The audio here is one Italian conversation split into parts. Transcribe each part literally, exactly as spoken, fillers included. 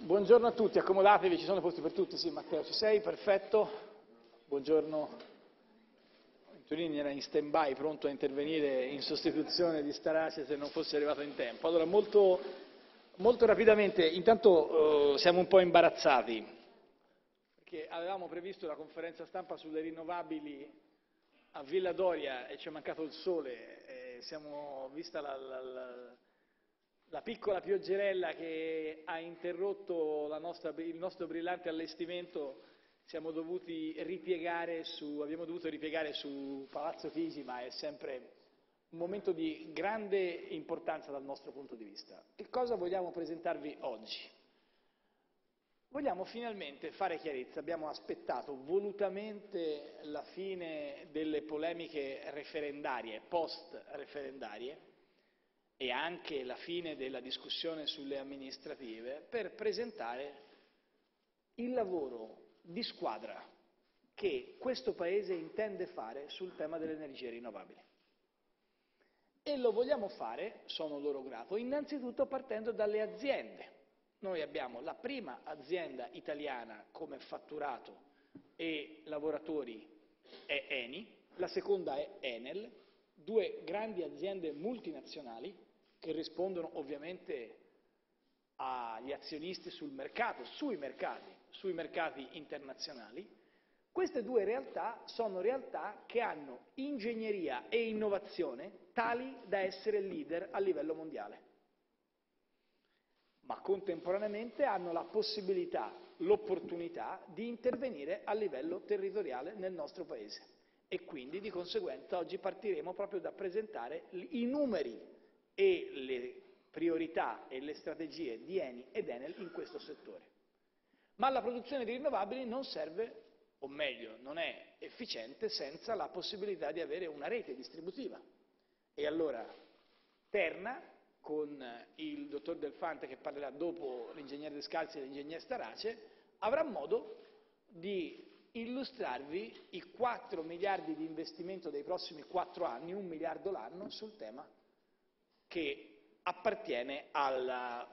Buongiorno a tutti, accomodatevi, ci sono posti per tutti, sì Matteo ci sei, perfetto. Buongiorno, Antonini era in stand by pronto a intervenire in sostituzione di Starace se non fosse arrivato in tempo. Allora molto, molto rapidamente, intanto eh, siamo un po' imbarazzati perché avevamo previsto la conferenza stampa sulle rinnovabili a Villa Doria e ci è mancato il sole, e siamo, vista la, la, la La piccola pioggerella che ha interrotto la nostra, il nostro brillante allestimento, siamo dovuti ripiegare su, abbiamo dovuto ripiegare su Palazzo Chigi, ma è sempre un momento di grande importanza dal nostro punto di vista. Che cosa vogliamo presentarvi oggi? Vogliamo finalmente fare chiarezza, abbiamo aspettato volutamente la fine delle polemiche referendarie, post-referendarie, e anche la fine della discussione sulle amministrative per presentare il lavoro di squadra che questo Paese intende fare sul tema delle energie rinnovabili. E lo vogliamo fare, sono loro grato, innanzitutto partendo dalle aziende. Noi abbiamo la prima azienda italiana come fatturato e lavoratori è Eni, la seconda è Enel, due grandi aziende multinazionali che rispondono ovviamente agli azionisti sul mercato, sui mercati, sui mercati internazionali. Queste due realtà sono realtà che hanno ingegneria e innovazione tali da essere leader a livello mondiale, ma contemporaneamente hanno la possibilità, l'opportunità di intervenire a livello territoriale nel nostro Paese e quindi di conseguenza oggi partiremo proprio da presentare i numeri e le priorità e le strategie di Eni ed Enel in questo settore. Ma la produzione di rinnovabili non serve, o meglio, non è efficiente senza la possibilità di avere una rete distributiva. E allora Terna, con il dottor Delfante che parlerà dopo l'ingegnere Descalzi e l'ingegnere Starace, avrà modo di illustrarvi i quattro miliardi di investimento dei prossimi quattro anni, un miliardo l'anno, sul tema che appartiene alla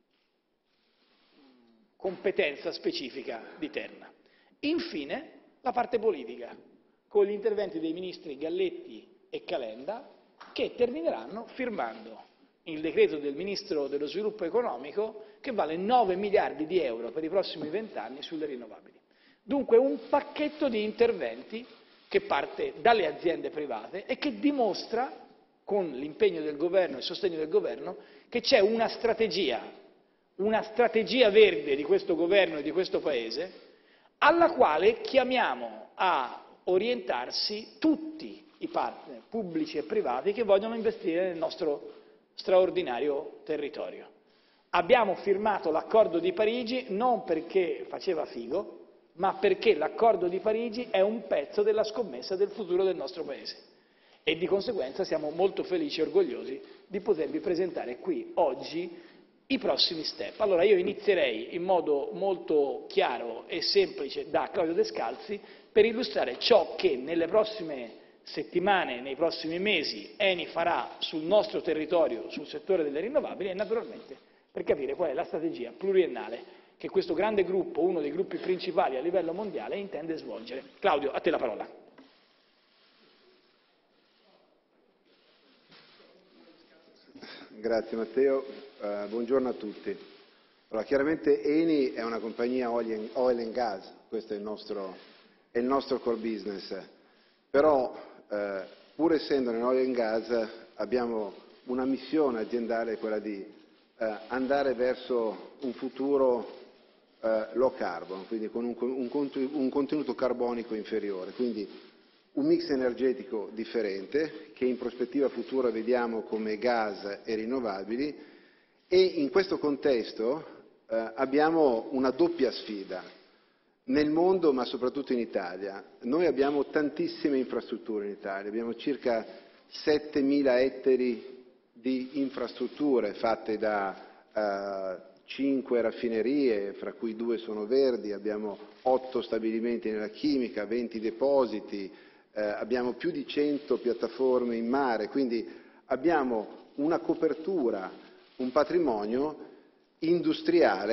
competenza specifica di Terna. Infine, la parte politica, con gli interventi dei ministri Galletti e Calenda, che termineranno firmando il decreto del Ministro dello Sviluppo Economico che vale nove miliardi di euro per i prossimi vent'anni sulle rinnovabili. Dunque un pacchetto di interventi che parte dalle aziende private e che dimostra, con l'impegno del governo e il sostegno del governo, che c'è una strategia, una strategia verde di questo governo e di questo Paese, alla quale chiamiamo a orientarsi tutti i partner pubblici e privati che vogliono investire nel nostro straordinario territorio. Abbiamo firmato l'accordo di Parigi non perché faceva figo, ma perché l'accordo di Parigi è un pezzo della scommessa del futuro del nostro Paese. E di conseguenza siamo molto felici e orgogliosi di potervi presentare qui oggi i prossimi step. Allora io inizierei in modo molto chiaro e semplice da Claudio Descalzi per illustrare ciò che nelle prossime settimane, nei prossimi mesi Eni farà sul nostro territorio, sul settore delle rinnovabili e naturalmente per capire qual è la strategia pluriennale che questo grande gruppo, uno dei gruppi principali a livello mondiale, intende svolgere. Claudio, a te la parola. Grazie Matteo, uh, buongiorno a tutti. Allora, chiaramente Eni è una compagnia oil and gas, questo è il nostro, è il nostro core business, però uh, pur essendo nell'oil and gas abbiamo una missione aziendale, quella di uh, andare verso un futuro uh, low carbon, quindi con un, un, un contenuto carbonico inferiore, quindi un mix energetico differente che in prospettiva futura vediamo come gas e rinnovabili, e in questo contesto eh, abbiamo una doppia sfida nel mondo ma soprattutto in Italia. Noi abbiamo tantissime infrastrutture in Italia, abbiamo circa settemila ettari di infrastrutture fatte da eh, cinque raffinerie, fra cui due sono verdi, abbiamo otto stabilimenti nella chimica, venti depositi, Eh, abbiamo più di cento piattaforme in mare, quindi abbiamo una copertura, un patrimonio industriale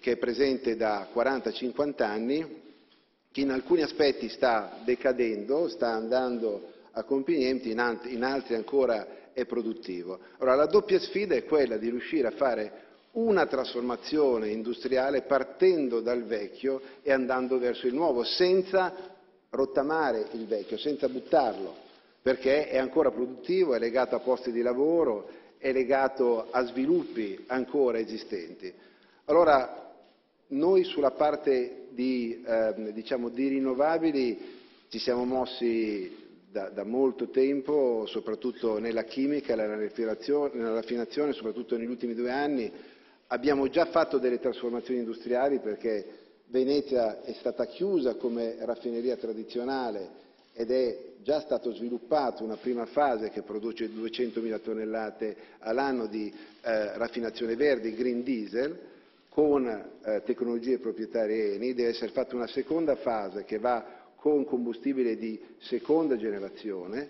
che è presente da quaranta cinquanta anni, che in alcuni aspetti sta decadendo, sta andando a compimento, in altri ancora è produttivo. Allora, la doppia sfida è quella di riuscire a fare una trasformazione industriale partendo dal vecchio e andando verso il nuovo, senza rottamare il vecchio, senza buttarlo, perché è ancora produttivo, è legato a posti di lavoro, è legato a sviluppi ancora esistenti. Allora, noi sulla parte di, eh, diciamo, di rinnovabili ci siamo mossi da, da molto tempo, soprattutto nella chimica, nella raffinazione, nella raffinazione, soprattutto negli ultimi due anni. Abbiamo già fatto delle trasformazioni industriali perché Venezia è stata chiusa come raffineria tradizionale ed è già stato sviluppato una prima fase che produce duecentomila tonnellate all'anno di eh, raffinazione verde, green diesel, con eh, tecnologie proprietarie Eni. Deve essere fatta una seconda fase che va con combustibile di seconda generazione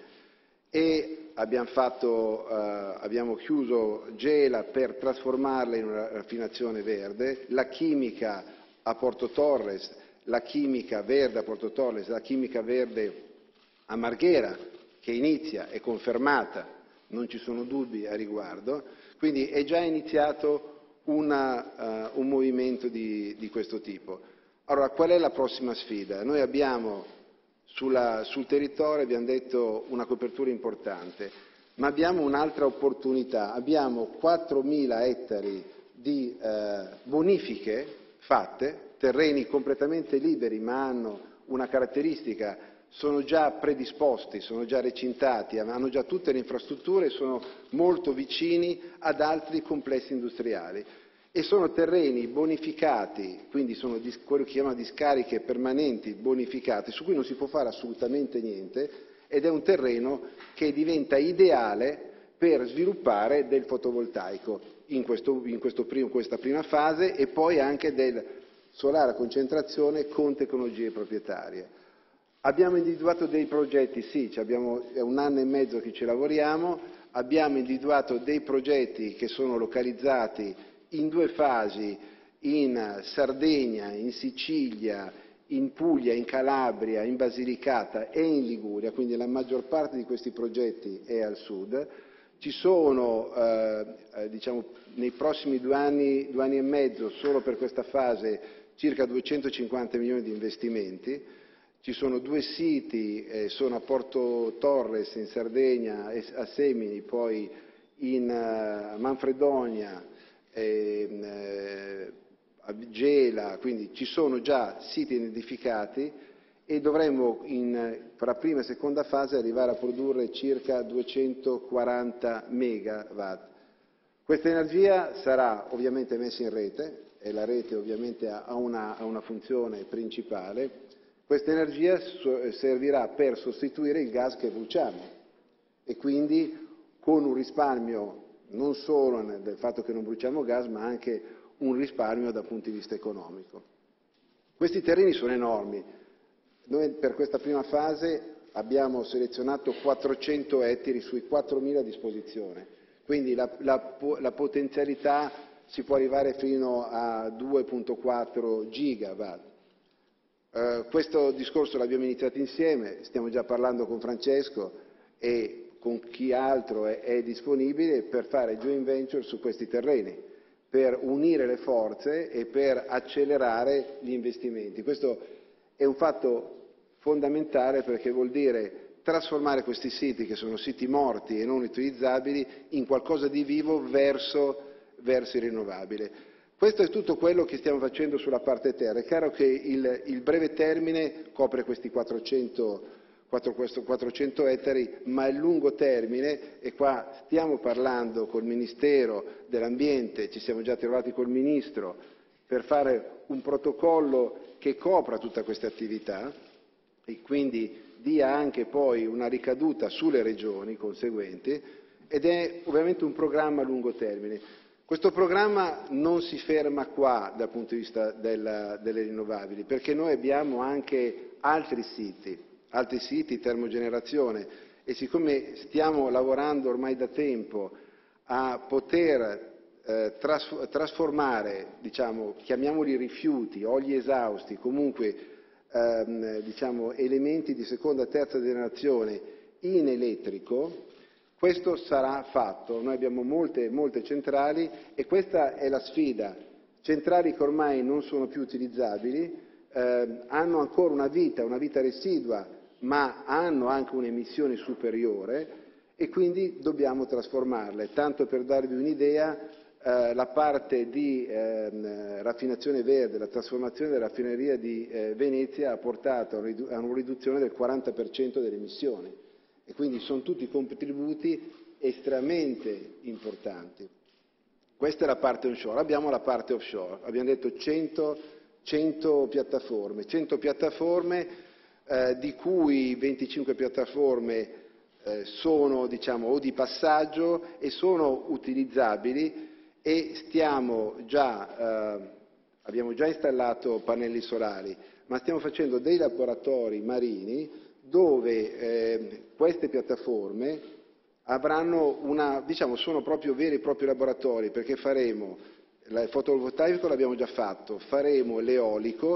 e abbiamo, fatto, eh, abbiamo chiuso Gela per trasformarla in una raffinazione verde, la chimica a Porto Torres, la chimica verde a Porto Torres, la chimica verde a Marghera, che inizia, è confermata, non ci sono dubbi a riguardo, quindi è già iniziato una, uh, un movimento di, di questo tipo. Allora, qual è la prossima sfida? Noi abbiamo sulla, sul territorio, abbiamo detto, una copertura importante, ma abbiamo un'altra opportunità, abbiamo quattromila ettari di eh, bonifiche fatte, terreni completamente liberi ma hanno una caratteristica, sono già predisposti, sono già recintati, hanno già tutte le infrastrutture e sono molto vicini ad altri complessi industriali. E sono terreni bonificati, quindi sono quello che si chiama discariche permanenti bonificate, su cui non si può fare assolutamente niente, ed è un terreno che diventa ideale per sviluppare del fotovoltaico in, questo, in questo prim, questa prima fase e poi anche del solare a concentrazione con tecnologie proprietarie. Abbiamo individuato dei progetti, sì, abbiamo, è un anno e mezzo che ci lavoriamo, abbiamo individuato dei progetti che sono localizzati in due fasi, in Sardegna, in Sicilia, in Puglia, in Calabria, in Basilicata e in Liguria, quindi la maggior parte di questi progetti è al sud. Ci sono, eh, diciamo, nei prossimi due anni, due anni e mezzo, solo per questa fase, circa duecentocinquanta milioni di investimenti. Ci sono due siti, eh, sono a Porto Torres in Sardegna, a Semini, poi in uh, Manfredonia, eh, a Gela, quindi ci sono già siti identificati e dovremmo in, per la prima e seconda fase arrivare a produrre circa duecentoquaranta megawatt. Questa energia sarà ovviamente messa in rete e la rete ovviamente ha una, ha una funzione principale. Questa energia servirà per sostituire il gas che bruciamo e quindi con un risparmio non solo del fatto che non bruciamo gas, ma anche un risparmio dal punto di vista economico. Questi terreni sono enormi. Noi per questa prima fase abbiamo selezionato quattrocento ettari sui quattromila a disposizione, quindi la, la, la potenzialità si può arrivare fino a due virgola quattro gigawatt. Uh, questo discorso l'abbiamo iniziato insieme, stiamo già parlando con Francesco e con chi altro è, è disponibile per fare joint venture su questi terreni, per unire le forze e per accelerare gli investimenti. Questo è un fatto fondamentale perché vuol dire trasformare questi siti, che sono siti morti e non utilizzabili, in qualcosa di vivo verso, verso il rinnovabile. Questo è tutto quello che stiamo facendo sulla parte terra. È chiaro che il, il breve termine copre questi quattrocento, quattrocento ettari, ma il lungo termine, e qua stiamo parlando col Ministero dell'Ambiente, ci siamo già trovati col Ministro, per fare un protocollo che copra tutte queste attività e quindi dia anche poi una ricaduta sulle regioni conseguenti, ed è ovviamente un programma a lungo termine. Questo programma non si ferma qua dal punto di vista della, delle rinnovabili, perché noi abbiamo anche altri siti, altri siti termogenerazione e siccome stiamo lavorando ormai da tempo a poter eh, tras- trasformare, diciamo, chiamiamoli rifiuti, oli esausti, comunque ehm, diciamo, elementi di seconda e terza generazione in elettrico, questo sarà fatto. Noi abbiamo molte, molte centrali e questa è la sfida. Centrali che ormai non sono più utilizzabili, eh, hanno ancora una vita, una vita residua, ma hanno anche un'emissione superiore e quindi dobbiamo trasformarle. Tanto per darvi un'idea, eh, la parte di eh, raffinazione verde, la trasformazione della raffineria di eh, Venezia ha portato a una riduzione del quaranta per cento delle emissioni e quindi sono tutti contributi estremamente importanti. Questa è la parte onshore, abbiamo la parte offshore, abbiamo detto cento, cento piattaforme, cento piattaforme eh, di cui venticinque piattaforme eh, sono diciamo, o di passaggio e sono utilizzabili e stiamo già, eh, abbiamo già installato pannelli solari, ma stiamo facendo dei laboratori marini dove eh, queste piattaforme avranno una, diciamo, sono proprio veri e propri laboratori, perché faremo il fotovoltaico, l'abbiamo già fatto, faremo l'eolico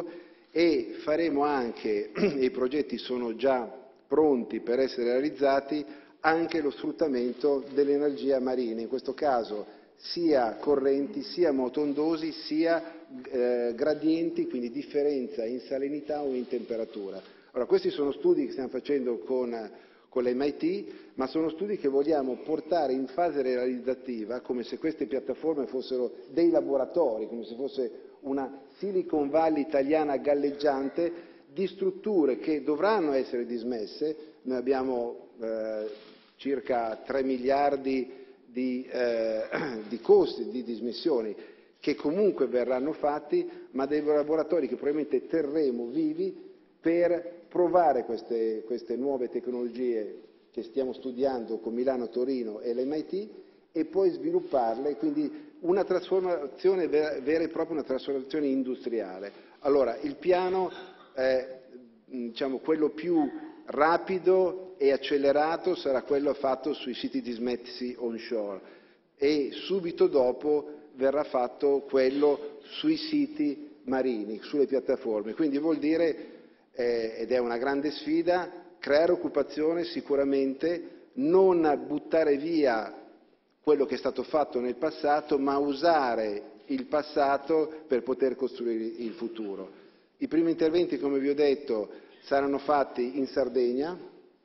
e faremo anche, i progetti sono già pronti per essere realizzati, anche lo sfruttamento dell'energia marina, in questo caso sia correnti, sia motondosi, sia eh, gradienti, quindi differenza in salinità o in temperatura. Allora, questi sono studi che stiamo facendo con con l'M I T, ma sono studi che vogliamo portare in fase realizzativa, come se queste piattaforme fossero dei laboratori, come se fosse una Silicon Valley italiana galleggiante, di strutture che dovranno essere dismesse. Noi abbiamo eh, circa tre miliardi di, eh, di costi di dismissioni che comunque verranno fatti, ma dei laboratori che probabilmente terremo vivi per provare queste, queste nuove tecnologie che stiamo studiando con Milano, Torino e l'M I T e poi svilupparle, quindi una trasformazione vera, vera e propria, una trasformazione industriale. Allora, il piano è diciamo, quello più rapido e accelerato sarà quello fatto sui siti dismessi onshore e subito dopo verrà fatto quello sui siti marini, sulle piattaforme. Quindi vuol dire Eh, ed è una grande sfida, creare occupazione sicuramente, non buttare via quello che è stato fatto nel passato, ma usare il passato per poter costruire il futuro. I primi interventi, come vi ho detto, saranno fatti in Sardegna,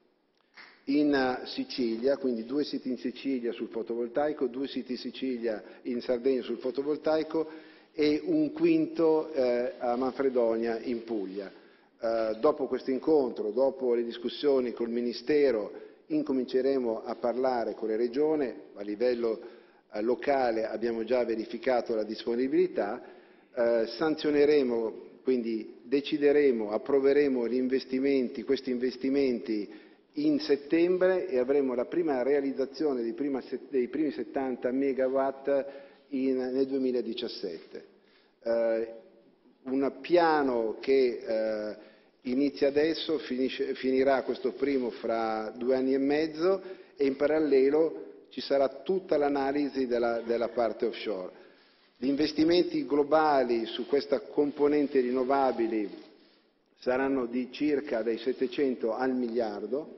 in Sicilia, quindi due siti in Sicilia sul fotovoltaico, due siti in Sicilia, in Sardegna sul fotovoltaico e un quinto eh, a Manfredonia in Puglia. Uh, dopo questo incontro, dopo le discussioni col Ministero, incominceremo a parlare con le regioni, a livello uh, locale abbiamo già verificato la disponibilità, uh, sanzioneremo, quindi decideremo, approveremo gli investimenti, questi investimenti in settembre e avremo la prima realizzazione dei, prima, dei primi settanta megawatt in, nel duemiladiciassette. Uh, un piano che uh, inizia adesso, finisce, finirà questo primo fra due anni e mezzo e in parallelo ci sarà tutta l'analisi della, della parte offshore. Gli investimenti globali su questa componente rinnovabili saranno di circa dai settecento al miliardo.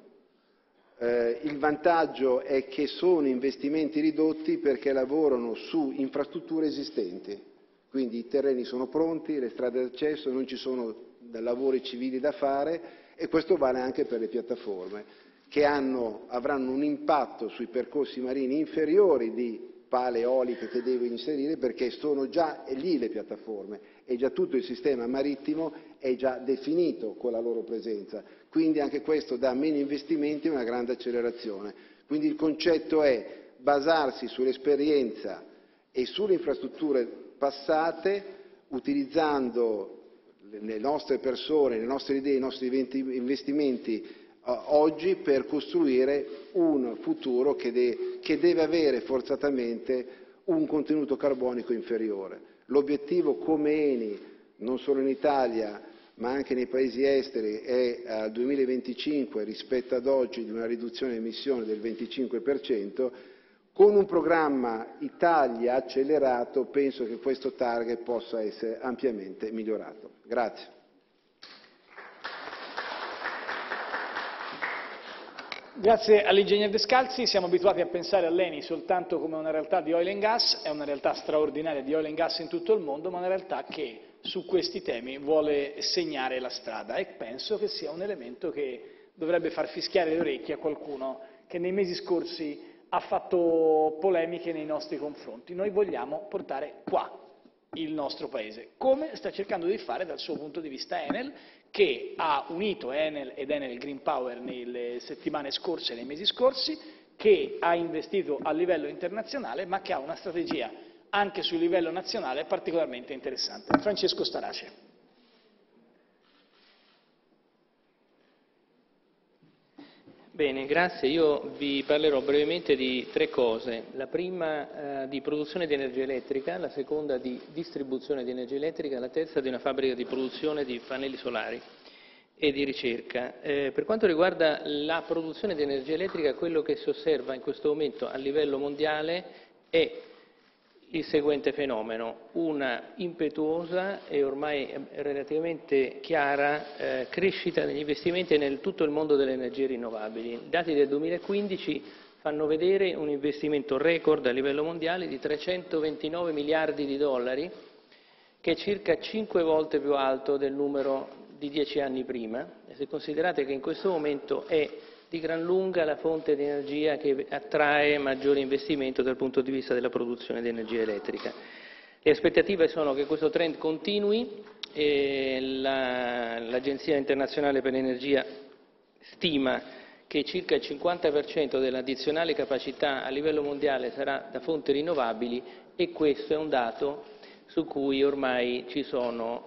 Eh, il vantaggio è che sono investimenti ridotti perché lavorano su infrastrutture esistenti, quindi i terreni sono pronti, le strade d'accesso, non ci sono lavori civili da fare e questo vale anche per le piattaforme che hanno, avranno un impatto sui percorsi marini inferiori di pale eoliche che devo inserire perché sono già lì le piattaforme e già tutto il sistema marittimo è già definito con la loro presenza, quindi anche questo dà meno investimenti e una grande accelerazione. Quindi il concetto è basarsi sull'esperienza e sulle infrastrutture passate utilizzando le nostre persone, le nostre idee, i nostri investimenti uh, oggi per costruire un futuro che, de- che deve avere forzatamente un contenuto carbonico inferiore. L'obiettivo come Eni, non solo in Italia ma anche nei paesi esteri, è al duemilaventicinque rispetto ad oggi di una riduzione di emissioni del venticinque per cento, Con un programma Italia accelerato penso che questo target possa essere ampiamente migliorato. Grazie. Grazie all'ingegner Descalzi. Siamo abituati a pensare all'Eni soltanto come una realtà di oil and gas, è una realtà straordinaria di oil and gas in tutto il mondo, ma una realtà che su questi temi vuole segnare la strada e penso che sia un elemento che dovrebbe far fischiare le orecchie a qualcuno che nei mesi scorsi ha fatto polemiche nei nostri confronti. Noi vogliamo portare qua il nostro Paese, come sta cercando di fare dal suo punto di vista Enel, che ha unito Enel ed Enel Green Power nelle settimane scorse e nei mesi scorsi, che ha investito a livello internazionale, ma che ha una strategia anche sul livello nazionale particolarmente interessante. Francesco Starace. Bene, grazie. Io vi parlerò brevemente di tre cose. La prima eh, di produzione di energia elettrica, la seconda di distribuzione di energia elettrica, la terza di una fabbrica di produzione di pannelli solari e di ricerca. Eh, per quanto riguarda la produzione di energia elettrica, quello che si osserva in questo momento a livello mondiale è il seguente fenomeno: una impetuosa e ormai relativamente chiara eh, crescita degli investimenti nel tutto il mondo delle energie rinnovabili. I dati del duemilaquindici fanno vedere un investimento record a livello mondiale di trecentoventinove miliardi di dollari, che è circa cinque volte più alto del numero di dieci anni prima, e se considerate che in questo momento è di gran lunga la fonte di energia che attrae maggiore investimento dal punto di vista della produzione di energia elettrica. Le aspettative sono che questo trend continui e la, l'Agenzia internazionale per l'energia stima che circa il cinquanta per cento dell'addizionale capacità a livello mondiale sarà da fonti rinnovabili, e questo è un dato su cui ormai ci sono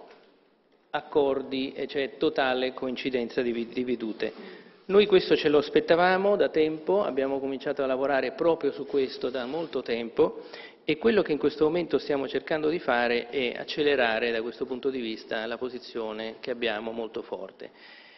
accordi e c'è totale coincidenza di, di vedute. Noi questo ce lo aspettavamo da tempo, abbiamo cominciato a lavorare proprio su questo da molto tempo, e quello che in questo momento stiamo cercando di fare è accelerare da questo punto di vista la posizione che abbiamo molto forte.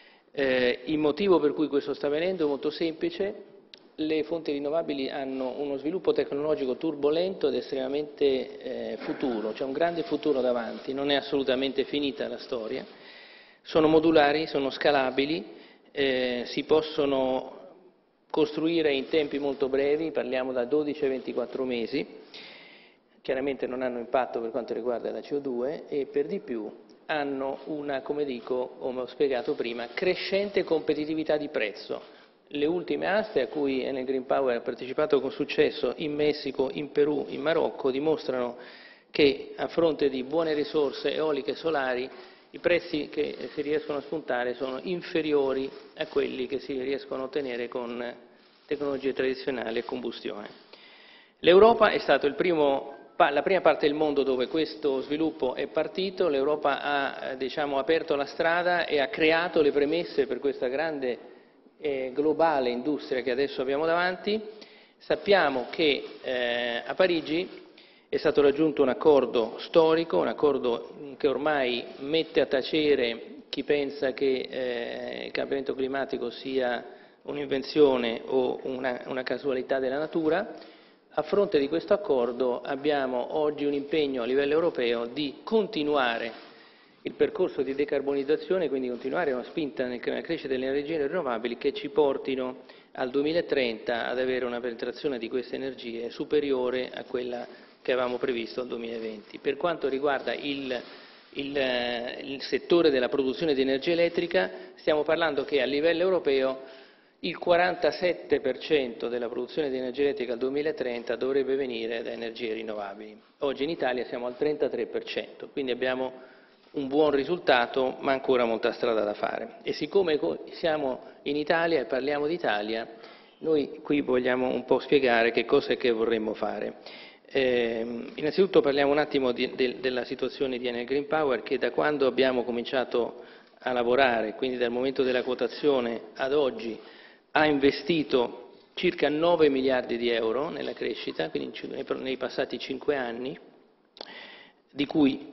Eh, il motivo per cui questo sta avvenendo è molto semplice: le fonti rinnovabili hanno uno sviluppo tecnologico turbolento ed estremamente eh, futuro, c'è un grande futuro davanti, non è assolutamente finita la storia, sono modulari, sono scalabili, Eh, si possono costruire in tempi molto brevi, parliamo da dodici ai ventiquattro mesi, chiaramente non hanno impatto per quanto riguarda la C O due e per di più hanno una, come dico, come ho spiegato prima, crescente competitività di prezzo. Le ultime aste a cui Enel Green Power ha partecipato con successo in Messico, in Perù, in Marocco dimostrano che a fronte di buone risorse eoliche e solari i prezzi che si riescono a spuntare sono inferiori a quelli che si riescono a ottenere con tecnologie tradizionali a combustione. L'Europa è stato il primo, la prima parte del mondo dove questo sviluppo è partito. L'Europa ha diciamo, aperto la strada e ha creato le premesse per questa grande eh, globale industria che adesso abbiamo davanti. Sappiamo che eh, a Parigi è stato raggiunto un accordo storico, un accordo che ormai mette a tacere chi pensa che eh, il cambiamento climatico sia un'invenzione o una, una casualità della natura. A fronte di questo accordo abbiamo oggi un impegno a livello europeo di continuare il percorso di decarbonizzazione, quindi continuare una spinta nella crescita delle energie rinnovabili che ci portino al duemilatrenta ad avere una penetrazione di queste energie superiore a quella che avevamo previsto al duemilaventi. Per quanto riguarda il, il, il settore della produzione di energia elettrica, stiamo parlando che a livello europeo il quarantasette per cento della produzione di energia elettrica al duemilatrenta dovrebbe venire da energie rinnovabili. Oggi in Italia siamo al trentatré per cento, quindi abbiamo un buon risultato, ma ancora molta strada da fare. E siccome siamo in Italia e parliamo d'Italia, noi qui vogliamo un po' spiegare che cosa è che vorremmo fare. Eh, innanzitutto parliamo un attimo di, de, della situazione di Enel Green Power, che da quando abbiamo cominciato a lavorare, quindi dal momento della quotazione ad oggi, ha investito circa nove miliardi di euro nella crescita, quindi nei passati cinque anni, di cui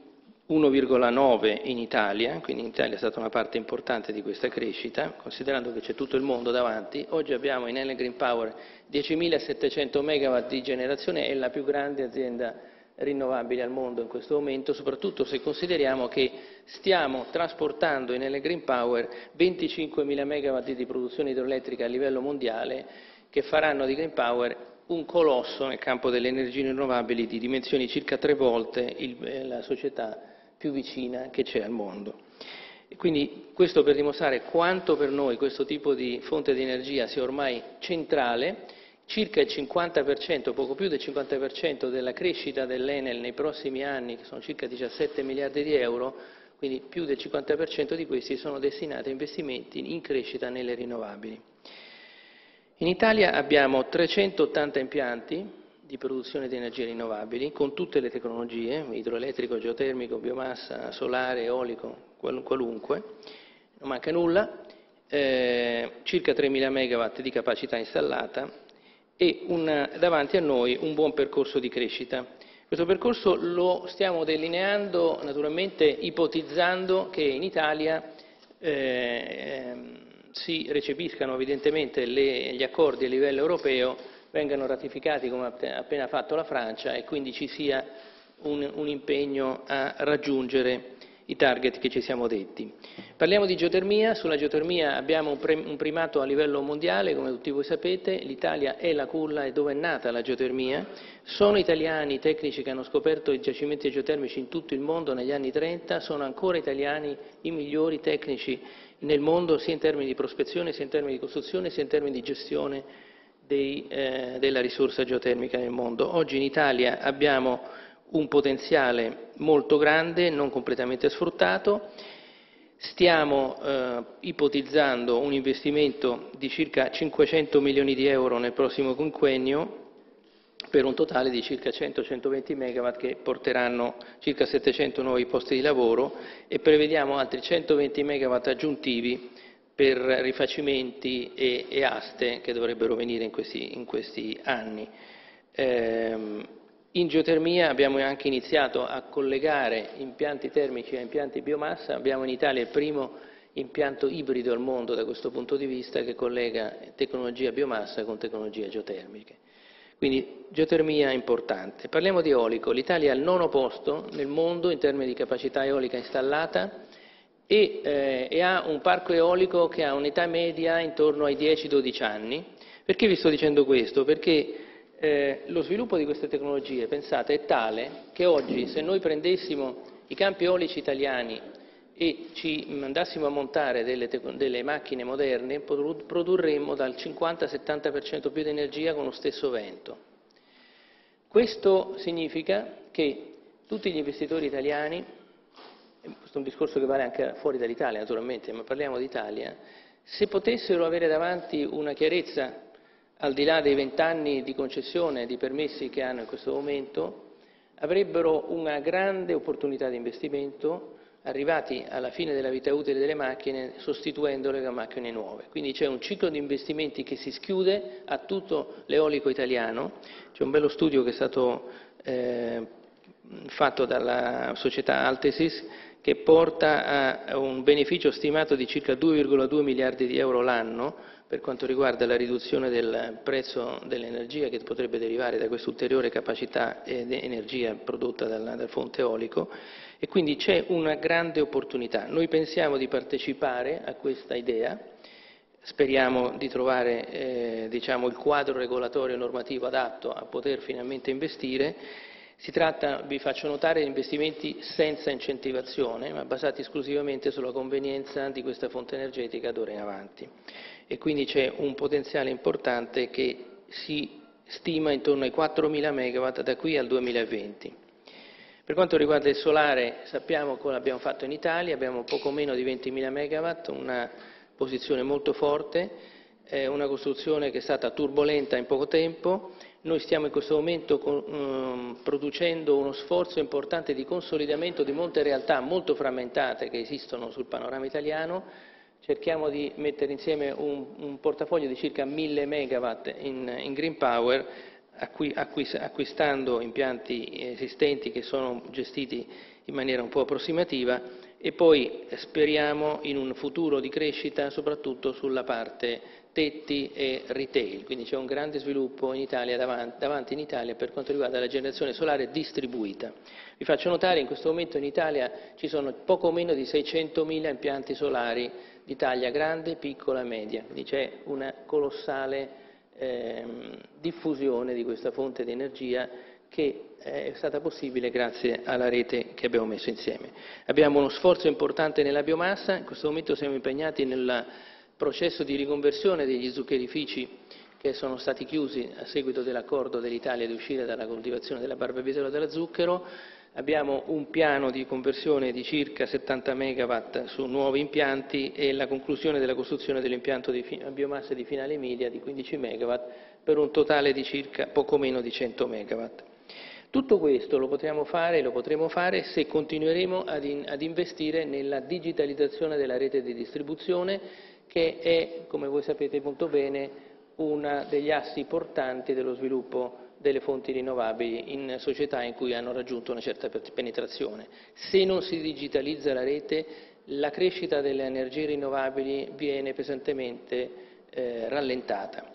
uno virgola nove in Italia, quindi in Italia è stata una parte importante di questa crescita, considerando che c'è tutto il mondo davanti. Oggi abbiamo in Enel Green Power diecimilasettecento megawatt di generazione, è la più grande azienda rinnovabile al mondo in questo momento, soprattutto se consideriamo che stiamo trasportando in Enel Green Power venticinquemila megawatt di produzione idroelettrica a livello mondiale, che faranno di Green Power un colosso nel campo delle energie rinnovabili di dimensioni circa tre volte il, la società più vicina che c'è al mondo. E quindi questo per dimostrare quanto per noi questo tipo di fonte di energia sia ormai centrale. Circa il cinquanta per cento, poco più del cinquanta per cento della crescita dell'Enel nei prossimi anni, che sono circa diciassette miliardi di euro, quindi più del cinquanta per cento di questi sono destinati a investimenti in crescita nelle rinnovabili. In Italia abbiamo trecentottanta impianti di produzione di energie rinnovabili con tutte le tecnologie, idroelettrico, geotermico, biomassa, solare, eolico, qualunque, non manca nulla, eh, circa tremila megawatt di capacità installata e un, davanti a noi un buon percorso di crescita. Questo percorso lo stiamo delineando naturalmente ipotizzando che in Italia eh, si recepiscano evidentemente le, gli accordi a livello europeo, vengano ratificati come ha appena fatto la Francia e quindi ci sia un, un impegno a raggiungere i target che ci siamo detti. Parliamo di geotermia, sulla geotermia abbiamo un, pre, un primato a livello mondiale, come tutti voi sapete, l'Italia è la culla, è dove è nata la geotermia, sono italiani i tecnici che hanno scoperto i giacimenti geotermici in tutto il mondo negli anni trenta, sono ancora italiani i migliori tecnici nel mondo sia in termini di prospezione, sia in termini di costruzione, sia in termini di gestione dei, eh, della risorsa geotermica nel mondo. Oggi in Italia abbiamo un potenziale molto grande, non completamente sfruttato. Stiamo eh, ipotizzando un investimento di circa cinquecento milioni di euro nel prossimo quinquennio per un totale di circa cento centoventi megawatt che porteranno circa settecento nuovi posti di lavoro e prevediamo altri centoventi megawatt aggiuntivi per rifacimenti e, e aste che dovrebbero venire in questi, in questi anni. Ehm, In geotermia abbiamo anche iniziato a collegare impianti termici a impianti biomassa, abbiamo in Italia il primo impianto ibrido al mondo da questo punto di vista che collega tecnologia biomassa con tecnologie geotermiche. Quindi geotermia importante. Parliamo di eolico, l'Italia è al nono posto nel mondo in termini di capacità eolica installata e, eh, e ha un parco eolico che ha un'età media intorno ai dieci dodici anni. Perché vi sto dicendo questo? Perché Eh, lo sviluppo di queste tecnologie, pensate, è tale che oggi se noi prendessimo i campi eolici italiani e ci andassimo a montare delle, delle macchine moderne, produrremmo dal cinquanta settanta per cento più di energia con lo stesso vento. Questo significa che tutti gli investitori italiani, questo è un discorso che vale anche fuori dall'Italia naturalmente, ma parliamo d'Italia, se potessero avere davanti una chiarezza al di là dei vent'anni di concessione di permessi che hanno in questo momento, avrebbero una grande opportunità di investimento arrivati alla fine della vita utile delle macchine sostituendole con macchine nuove. Quindi c'è un ciclo di investimenti che si schiude a tutto l'eolico italiano. C'è un bello studio che è stato eh, fatto dalla società Altesis che porta a un beneficio stimato di circa due virgola due miliardi di euro l'anno per quanto riguarda la riduzione del prezzo dell'energia che potrebbe derivare da questa ulteriore capacità ed energia prodotta dal, dal fonte eolico e quindi c'è una grande opportunità. Noi pensiamo di partecipare a questa idea, speriamo di trovare eh, diciamo, il quadro regolatorio e normativo adatto a poter finalmente investire. Si tratta, vi faccio notare, di investimenti senza incentivazione, ma basati esclusivamente sulla convenienza di questa fonte energetica d'ora in avanti. E quindi c'è un potenziale importante che si stima intorno ai quattromila megawatt da qui al duemilaventi. Per quanto riguarda il solare, sappiamo come abbiamo fatto in Italia, abbiamo poco meno di ventimila megawatt, una posizione molto forte, eh, una costruzione che è stata turbolenta in poco tempo. Noi stiamo in questo momento con, um, producendo uno sforzo importante di consolidamento di molte realtà molto frammentate che esistono sul panorama italiano. Cerchiamo di mettere insieme un, un portafoglio di circa mille megawatt in, in green power acquistando impianti esistenti che sono gestiti in maniera un po' approssimativa, e poi speriamo in un futuro di crescita soprattutto sulla parte tetti e retail, quindi c'è un grande sviluppo in Italia, davanti, davanti in Italia per quanto riguarda la generazione solare distribuita. Vi faccio notare che in questo momento in Italia ci sono poco meno di seicentomila impianti solari di taglia grande, piccola e media, quindi c'è una colossale ehm, diffusione di questa fonte di energia che è stata possibile grazie alla rete che abbiamo messo insieme. Abbiamo uno sforzo importante nella biomassa, in questo momento siamo impegnati nel processo di riconversione degli zuccherifici che sono stati chiusi a seguito dell'accordo dell'Italia di uscire dalla coltivazione della barbabietola dello zucchero. Abbiamo un piano di conversione di circa settanta megawatt su nuovi impianti e la conclusione della costruzione dell'impianto di biomassa di Finale Emilia di quindici megawatt per un totale di circa poco meno di cento megawatt. Tutto questo lo potremo fare, lo potremo fare se continueremo ad, in, ad investire nella digitalizzazione della rete di distribuzione, che è, come voi sapete molto bene, uno degli assi portanti dello sviluppo delle fonti rinnovabili in società in cui hanno raggiunto una certa penetrazione. Se non si digitalizza la rete, la crescita delle energie rinnovabili viene pesantemente eh, rallentata.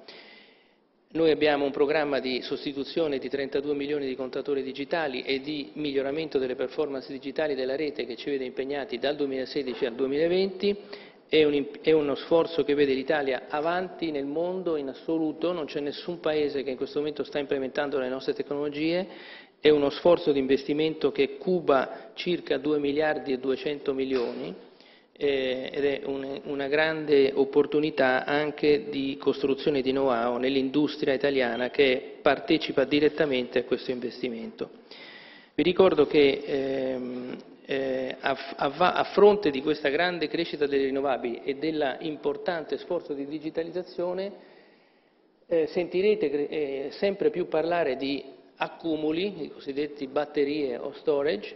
Noi abbiamo un programma di sostituzione di trentadue milioni di contatori digitali e di miglioramento delle performance digitali della rete che ci vede impegnati dal duemilasedici al duemilaventi. È, un, è uno sforzo che vede l'Italia avanti nel mondo in assoluto, non c'è nessun paese che in questo momento sta implementando le nostre tecnologie, è uno sforzo di investimento che cuba circa due miliardi e duecento milioni eh, ed è un, una grande opportunità anche di costruzione di know-how nell'industria italiana che partecipa direttamente a questo investimento. Vi ricordo che ehm, Eh, a, a, a fronte di questa grande crescita delle rinnovabili e dell'importante sforzo di digitalizzazione, eh, sentirete eh, sempre più parlare di accumuli, i cosiddetti batterie o storage.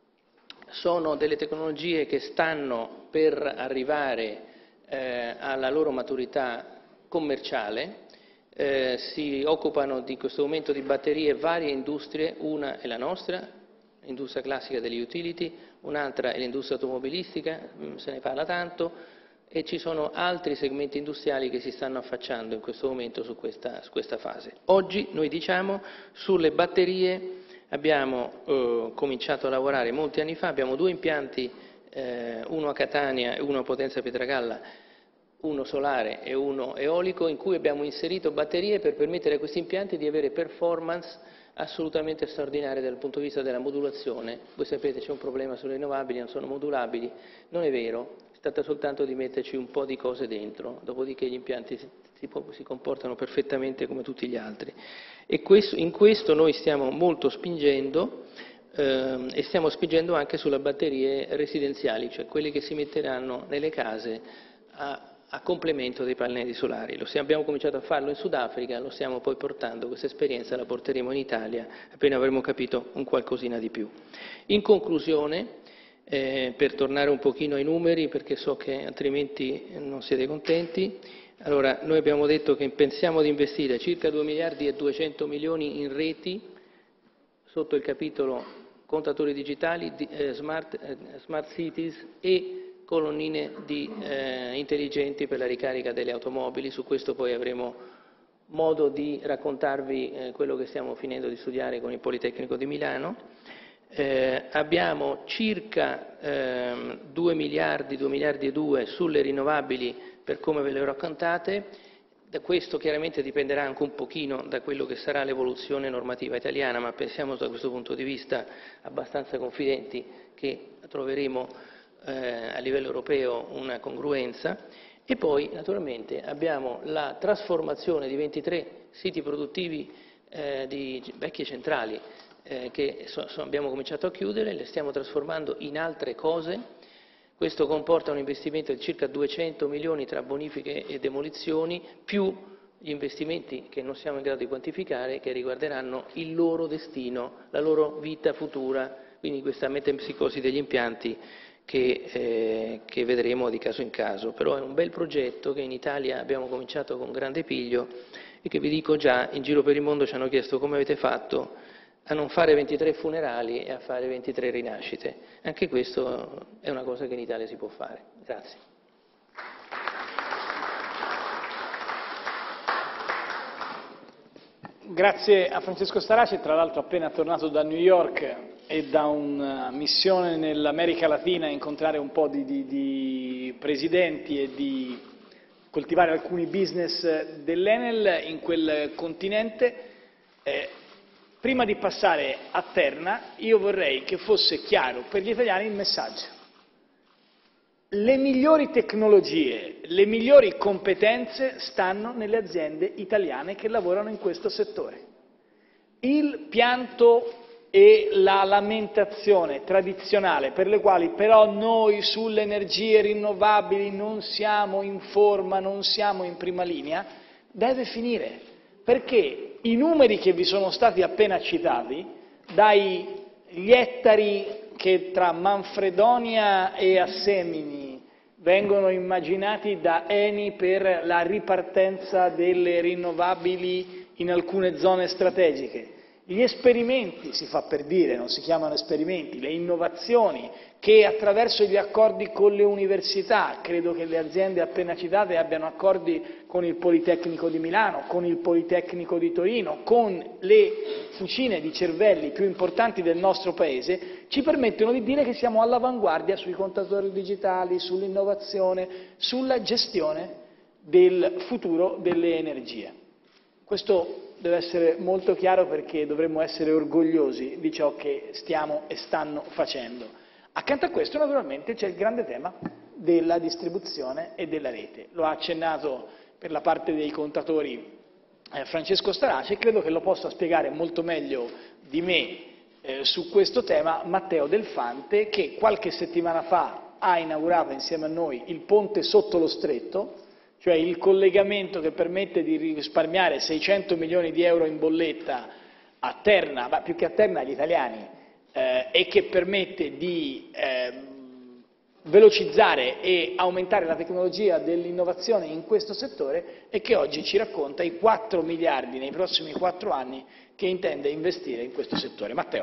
Sono delle tecnologie che stanno per arrivare eh, alla loro maturità commerciale. Eh, si occupano di questo momento di batterie varie industrie, una è la nostra, l'industria classica degli utility, un'altra è l'industria automobilistica, se ne parla tanto, e ci sono altri segmenti industriali che si stanno affacciando in questo momento su questa, su questa fase. Oggi noi diciamo sulle batterie abbiamo eh, cominciato a lavorare molti anni fa, abbiamo due impianti, eh, uno a Catania e uno a Potenza Pietragalla, uno solare e uno eolico, in cui abbiamo inserito batterie per permettere a questi impianti di avere performance assolutamente straordinarie dal punto di vista della modulazione. Voi sapete c'è un problema sulle rinnovabili, non sono modulabili, non è vero, si tratta soltanto di metterci un po' di cose dentro, dopodiché gli impianti si, si, si comportano perfettamente come tutti gli altri. E questo, in questo noi stiamo molto spingendo ehm, e stiamo spingendo anche sulle batterie residenziali, cioè quelle che si metteranno nelle case a a complemento dei pannelli solari. Lo stiamo, abbiamo cominciato a farlo in Sudafrica, lo stiamo poi portando, questa esperienza la porteremo in Italia appena avremo capito un qualcosina di più. In conclusione, eh, per tornare un pochino ai numeri, perché so che altrimenti non siete contenti, allora noi abbiamo detto che pensiamo di investire circa due miliardi e duecento milioni in reti sotto il capitolo contatori digitali, di, eh, smart, eh, smart cities e colonnine di, eh, intelligenti per la ricarica delle automobili. Su questo poi avremo modo di raccontarvi eh, quello che stiamo finendo di studiare con il Politecnico di Milano. Eh, abbiamo circa eh, due miliardi, due miliardi e due sulle rinnovabili per come ve le ho raccontate. Da questo chiaramente dipenderà anche un pochino da quello che sarà l'evoluzione normativa italiana, ma pensiamo da questo punto di vista abbastanza confidenti che troveremo a livello europeo una congruenza. E poi naturalmente abbiamo la trasformazione di ventitré siti produttivi eh, di vecchie centrali eh, che so, so, abbiamo cominciato a chiudere, le stiamo trasformando in altre cose. Questo comporta un investimento di circa duecento milioni tra bonifiche e demolizioni, più gli investimenti che non siamo in grado di quantificare, che riguarderanno il loro destino, la loro vita futura, quindi questa metempsicosi degli impianti Che, eh, che vedremo di caso in caso. Però è un bel progetto che in Italia abbiamo cominciato con grande piglio e che vi dico già, in giro per il mondo ci hanno chiesto come avete fatto a non fare ventitré funerali e a fare ventitré rinascite. Anche questo è una cosa che in Italia si può fare. Grazie. Grazie a Francesco Starace, tra l'altro appena tornato da New York e da una missione nell'America Latina a incontrare un po' di, di, di presidenti e di coltivare alcuni business dell'Enel in quel continente. Eh, prima di passare a Terna, io vorrei che fosse chiaro per gli italiani il messaggio. Le migliori tecnologie, le migliori competenze stanno nelle aziende italiane che lavorano in questo settore. Il pianto e la lamentazione tradizionale per le quali però noi sulle energie rinnovabili non siamo in forma, non siamo in prima linea, deve finire, perché i numeri che vi sono stati appena citati, dagli ettari che tra Manfredonia e Assemini vengono immaginati da Eni per la ripartenza delle rinnovabili in alcune zone strategiche, gli esperimenti, si fa per dire, non si chiamano esperimenti, le innovazioni che attraverso gli accordi con le università, credo che le aziende appena citate abbiano accordi con il Politecnico di Milano, con il Politecnico di Torino, con le fucine di cervelli più importanti del nostro Paese, ci permettono di dire che siamo all'avanguardia sui contatori digitali, sull'innovazione, sulla gestione del futuro delle energie. Questo deve essere molto chiaro perché dovremmo essere orgogliosi di ciò che stiamo e stanno facendo. Accanto a questo naturalmente c'è il grande tema della distribuzione e della rete. Lo ha accennato per la parte dei contatori eh, Francesco Starace e credo che lo possa spiegare molto meglio di me eh, su questo tema Matteo Delfante, che qualche settimana fa ha inaugurato insieme a noi il ponte sotto lo Stretto, cioè il collegamento che permette di risparmiare seicento milioni di euro in bolletta a Terna, ma più che a Terna agli italiani, eh, e che permette di eh, velocizzare e aumentare la tecnologia dell'innovazione in questo settore e che oggi ci racconta i quattro miliardi nei prossimi quattro anni che intende investire in questo settore. Matteo.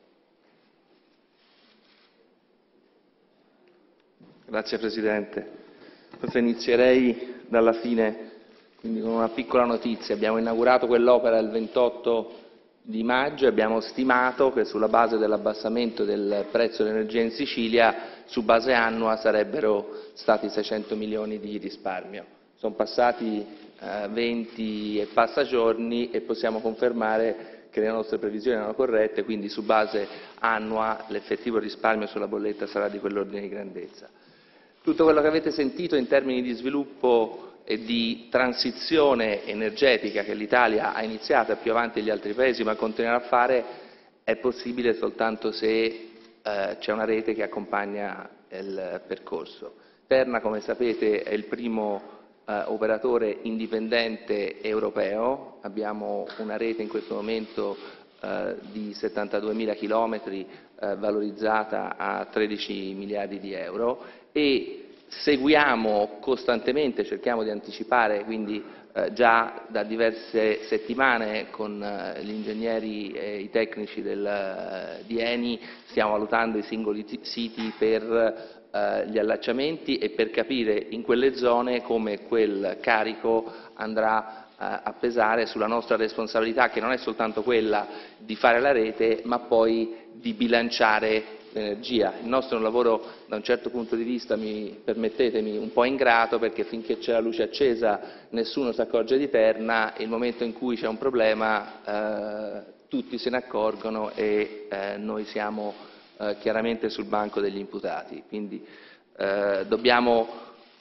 Grazie Presidente. Forse inizierei dalla fine, quindi con una piccola notizia. Abbiamo inaugurato quell'opera il ventotto di maggio e abbiamo stimato che sulla base dell'abbassamento del prezzo dell'energia in Sicilia, su base annua, sarebbero stati seicento milioni di risparmio. Sono passati eh, venti e passa giorni e possiamo confermare che le nostre previsioni erano corrette, quindi su base annua l'effettivo risparmio sulla bolletta sarà di quell'ordine di grandezza. Tutto quello che avete sentito in termini di sviluppo e di transizione energetica che l'Italia ha iniziato più avanti degli altri Paesi ma continuerà a fare è possibile soltanto se eh, c'è una rete che accompagna il percorso. Terna, come sapete, è il primo eh, operatore indipendente europeo, abbiamo una rete in questo momento eh, di settantaduemila chilometri eh, valorizzata a tredici miliardi di euro e seguiamo costantemente, cerchiamo di anticipare, quindi eh, già da diverse settimane con eh, gli ingegneri e i tecnici del, di Eni stiamo valutando i singoli siti per eh, gli allacciamenti e per capire in quelle zone come quel carico andrà eh, a pesare sulla nostra responsabilità, che non è soltanto quella di fare la rete ma poi di bilanciare l'energia. Il nostro è un lavoro da un certo punto di vista, mi permettetemi, un po' ingrato, perché finché c'è la luce accesa nessuno si accorge di Terna, il momento in cui c'è un problema eh, tutti se ne accorgono e eh, noi siamo eh, chiaramente sul banco degli imputati. Quindi eh, dobbiamo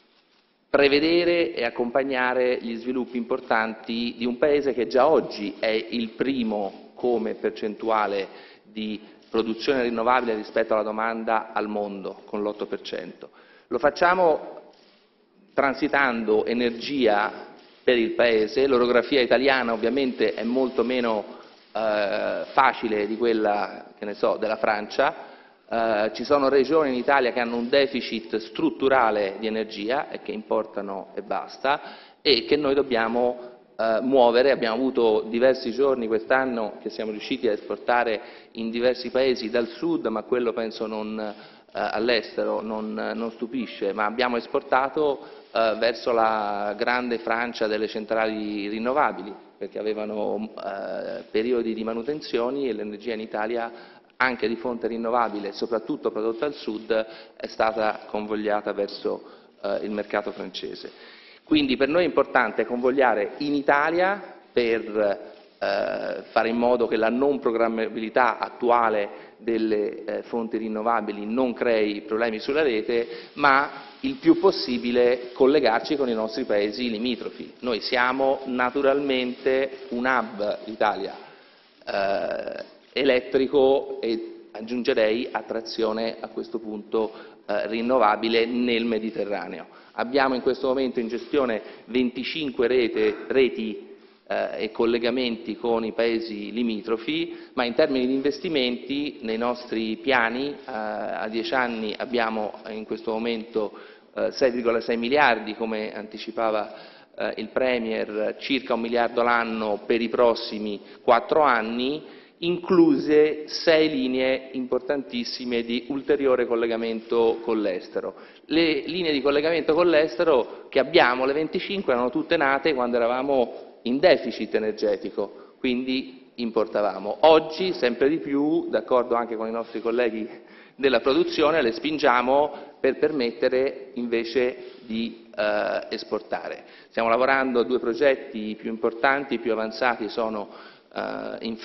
prevedere e accompagnare gli sviluppi importanti di un Paese che già oggi è il primo come percentuale di produzione rinnovabile rispetto alla domanda al mondo, con l'otto per cento. Lo facciamo transitando energia per il Paese, l'orografia italiana ovviamente è molto meno eh, facile di quella, che ne so, della Francia, eh, ci sono regioni in Italia che hanno un deficit strutturale di energia e che importano e basta e che noi dobbiamo eh, muovere. Abbiamo avuto diversi giorni quest'anno che siamo riusciti a esportare in diversi paesi dal sud, ma quello penso non, eh, all'estero non, non stupisce, ma abbiamo esportato eh, verso la grande Francia delle centrali rinnovabili, perché avevano eh, periodi di manutenzioni e l'energia in Italia, anche di fonte rinnovabile, soprattutto prodotta al sud, è stata convogliata verso eh, il mercato francese. Quindi per noi è importante convogliare in Italia per eh, fare in modo che la non programmabilità attuale delle eh, fonti rinnovabili non crei problemi sulla rete, ma il più possibile collegarci con i nostri paesi limitrofi. Noi siamo naturalmente un hub Italia eh, elettrico e aggiungerei a trazione a questo punto eh, rinnovabile nel Mediterraneo. Abbiamo in questo momento in gestione venticinque rete, reti eh, e collegamenti con i paesi limitrofi, ma in termini di investimenti nei nostri piani eh, a dieci anni abbiamo in questo momento eh, sei virgola sei miliardi, come anticipava eh, il Premier, circa un miliardo l'anno per i prossimi quattro anni, incluse sei linee importantissime di ulteriore collegamento con l'estero. Le linee di collegamento con l'estero che abbiamo, le venticinque, erano tutte nate quando eravamo in deficit energetico, quindi importavamo. Oggi, sempre di più, d'accordo anche con i nostri colleghi della produzione, le spingiamo per permettere invece di eh, esportare. Stiamo lavorando a due progetti più importanti, più avanzati, sono in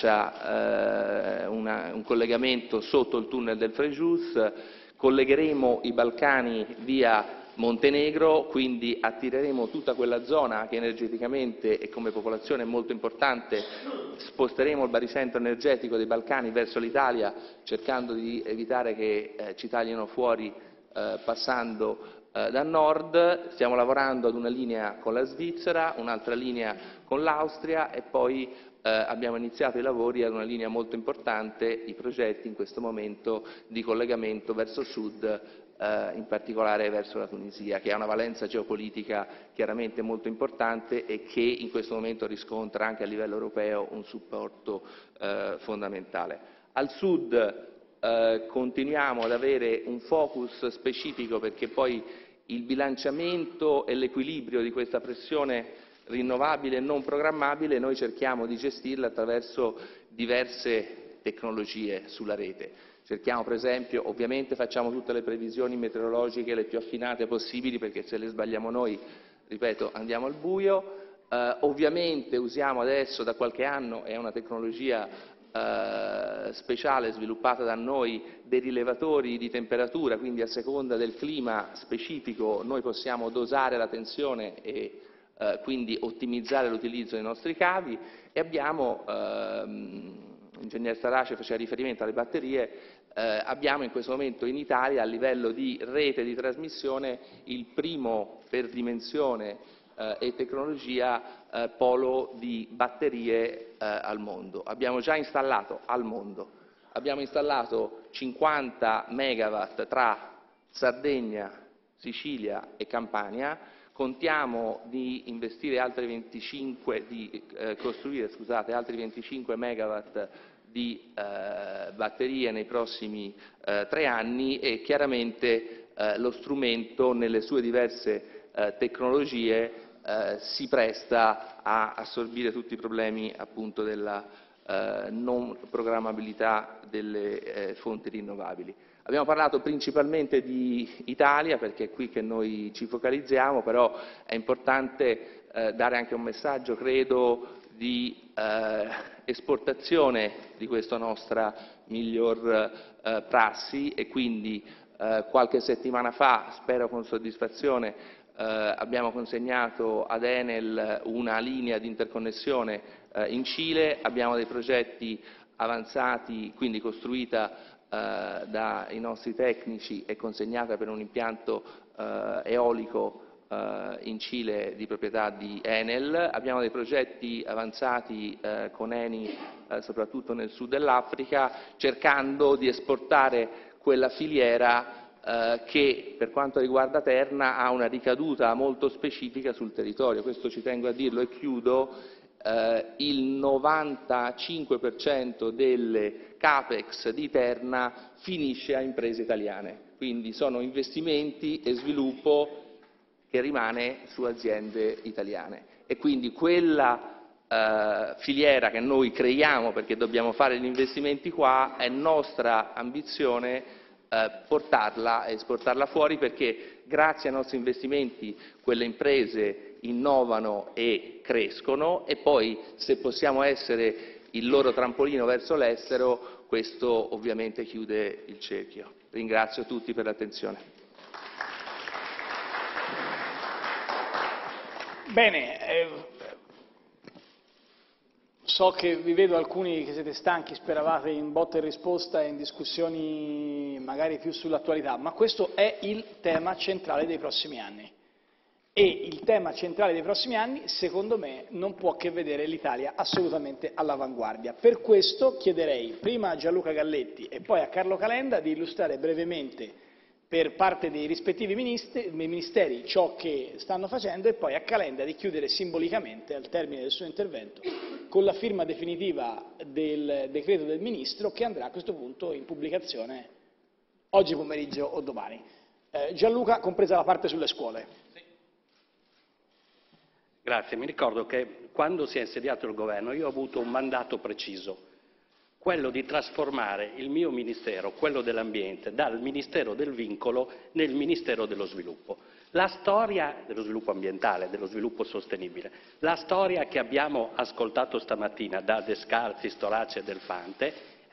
Francia eh, una, un collegamento sotto il tunnel del Frejus, collegheremo i Balcani via Montenegro, quindi attireremo tutta quella zona che energeticamente e come popolazione è molto importante, sposteremo il baricentro energetico dei Balcani verso l'Italia cercando di evitare che eh, ci taglino fuori eh, passando eh, da nord. Stiamo lavorando ad una linea con la Svizzera, un'altra linea con l'Austria e poi Eh, abbiamo iniziato i lavori ad una linea molto importante, i progetti in questo momento di collegamento verso sud, eh, in particolare verso la Tunisia, che ha una valenza geopolitica chiaramente molto importante e che in questo momento riscontra anche a livello europeo un supporto eh, fondamentale. Al sud eh, continuiamo ad avere un focus specifico perché poi il bilanciamento e l'equilibrio di questa pressione rinnovabile e non programmabile noi cerchiamo di gestirla attraverso diverse tecnologie sulla rete. Cerchiamo per esempio, ovviamente facciamo tutte le previsioni meteorologiche le più affinate possibili perché se le sbagliamo noi, ripeto, andiamo al buio. Eh, ovviamente usiamo adesso da qualche anno, è una tecnologia eh, speciale sviluppata da noi, dei rilevatori di temperatura, quindi a seconda del clima specifico noi possiamo dosare la tensione e Eh, quindi ottimizzare l'utilizzo dei nostri cavi e abbiamo, ehm, l'ingegner Starace faceva riferimento alle batterie, eh, abbiamo in questo momento in Italia a livello di rete di trasmissione il primo per dimensione eh, e tecnologia eh, polo di batterie eh, al mondo. Abbiamo già installato al mondo, abbiamo installato cinquanta megawatt tra Sardegna, Sicilia e Campania. Contiamo di investire altri venticinque, di eh, costruire scusate, altri venticinque megawatt di eh, batterie nei prossimi eh, tre anni e chiaramente eh, lo strumento nelle sue diverse eh, tecnologie eh, si presta a assorbire tutti i problemi appunto della eh, non programmabilità delle eh, fonti rinnovabili. Abbiamo parlato principalmente di Italia perché è qui che noi ci focalizziamo, però è importante eh, dare anche un messaggio, credo, di eh, esportazione di questa nostra miglior eh, prassi e quindi eh, qualche settimana fa, spero con soddisfazione, eh, abbiamo consegnato ad Enel una linea di interconnessione eh, in Cile, abbiamo dei progetti avanzati, quindi costruita dai nostri tecnici e consegnata per un impianto eh, eolico eh, in Cile di proprietà di Enel. Abbiamo dei progetti avanzati eh, con Eni eh, soprattutto nel sud dell'Africa, cercando di esportare quella filiera eh, che per quanto riguarda Terna ha una ricaduta molto specifica sul territorio. Questo ci tengo a dirlo e chiudo. Eh, il novantacinque per cento delle capex di Terna finisce a imprese italiane, quindi sono investimenti e sviluppo che rimane su aziende italiane e quindi quella eh, filiera che noi creiamo perché dobbiamo fare gli investimenti qua è nostra ambizione eh, portarla e esportarla fuori, perché grazie ai nostri investimenti quelle imprese innovano e crescono e poi se possiamo essere il loro trampolino verso l'estero, questo ovviamente chiude il cerchio. Ringrazio tutti per l'attenzione. Bene, eh, so che vi vedo alcuni che siete stanchi, speravate in botta e risposta e in discussioni magari più sull'attualità, ma questo è il tema centrale dei prossimi anni. E il tema centrale dei prossimi anni, secondo me, non può che vedere l'Italia assolutamente all'avanguardia. Per questo chiederei prima a Gianluca Galletti e poi a Carlo Calenda di illustrare brevemente per parte dei rispettivi ministeri ciò che stanno facendo e poi a Calenda di chiudere simbolicamente al termine del suo intervento con la firma definitiva del decreto del Ministro che andrà a questo punto in pubblicazione oggi pomeriggio o domani. Eh, Gianluca, compresa la parte sulle scuole. Grazie, mi ricordo che quando si è insediato il governo io ho avuto un mandato preciso, quello di trasformare il mio ministero, quello dell'ambiente, dal ministero del vincolo nel ministero dello sviluppo. La storia dello sviluppo ambientale, dello sviluppo sostenibile, la storia che abbiamo ascoltato stamattina da Descalzi, Storace e Delfante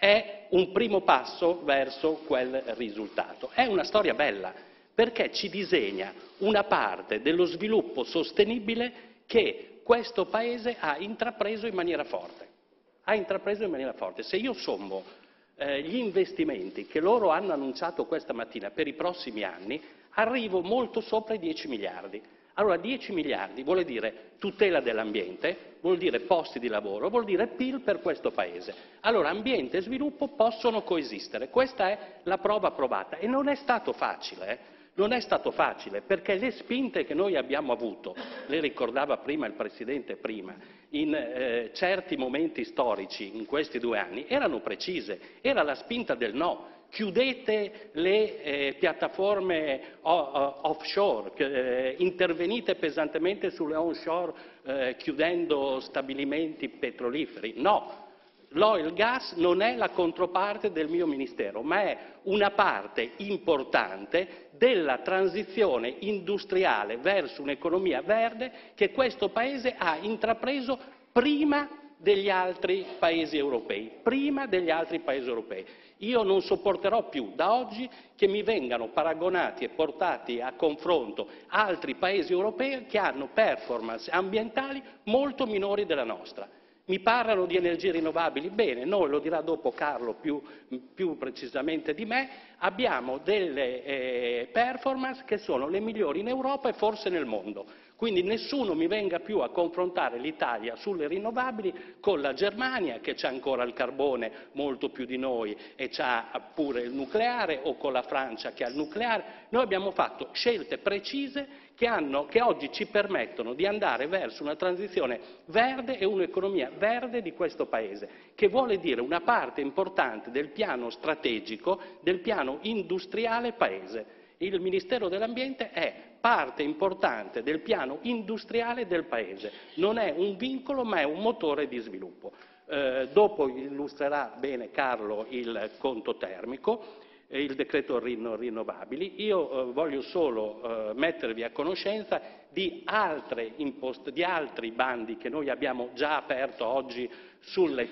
è un primo passo verso quel risultato. È una storia bella perché ci disegna una parte dello sviluppo sostenibile che questo Paese ha intrapreso in maniera forte. Ha intrapreso in maniera forte. Se io sommo eh, gli investimenti che loro hanno annunciato questa mattina per i prossimi anni, arrivo molto sopra i dieci miliardi. Allora dieci miliardi vuol dire tutela dell'ambiente, vuol dire posti di lavoro, vuol dire P I L per questo Paese. Allora ambiente e sviluppo possono coesistere. Questa è la prova provata e non è stato facile, eh? Non è stato facile perché le spinte che noi abbiamo avuto, le ricordava prima il Presidente prima, in eh, certi momenti storici in questi due anni erano precise, era la spinta del no. Chiudete le eh, piattaforme o, o, offshore, eh, intervenite pesantemente sulle onshore eh, chiudendo stabilimenti petroliferi. No. L'oil gas non è la controparte del mio ministero, ma è una parte importante della transizione industriale verso un'economia verde che questo Paese ha intrapreso prima degli altri Paesi europei. Prima degli altri Paesi europei. Io non sopporterò più da oggi che mi vengano paragonati e portati a confronto altri Paesi europei che hanno performance ambientali molto minori della nostra. Mi parlano di energie rinnovabili, bene, noi, lo dirà dopo Carlo più, più precisamente di me, abbiamo delle eh, performance che sono le migliori in Europa e forse nel mondo. Quindi nessuno mi venga più a confrontare l'Italia sulle rinnovabili con la Germania, che c'ha ancora il carbone molto più di noi e c'ha pure il nucleare, o con la Francia che ha il nucleare. Noi abbiamo fatto scelte precise che, hanno, che oggi ci permettono di andare verso una transizione verde e un'economia verde di questo Paese, che vuole dire una parte importante del piano strategico, del piano industriale Paese. Il Ministero dell'Ambiente è parte importante del piano industriale del Paese, non è un vincolo ma è un motore di sviluppo. Eh, dopo illustrerà bene Carlo il conto termico, il decreto rinnovabili. Io eh, voglio solo eh, mettervi a conoscenza di, altre impost- di altri bandi che noi abbiamo già aperto oggi sulle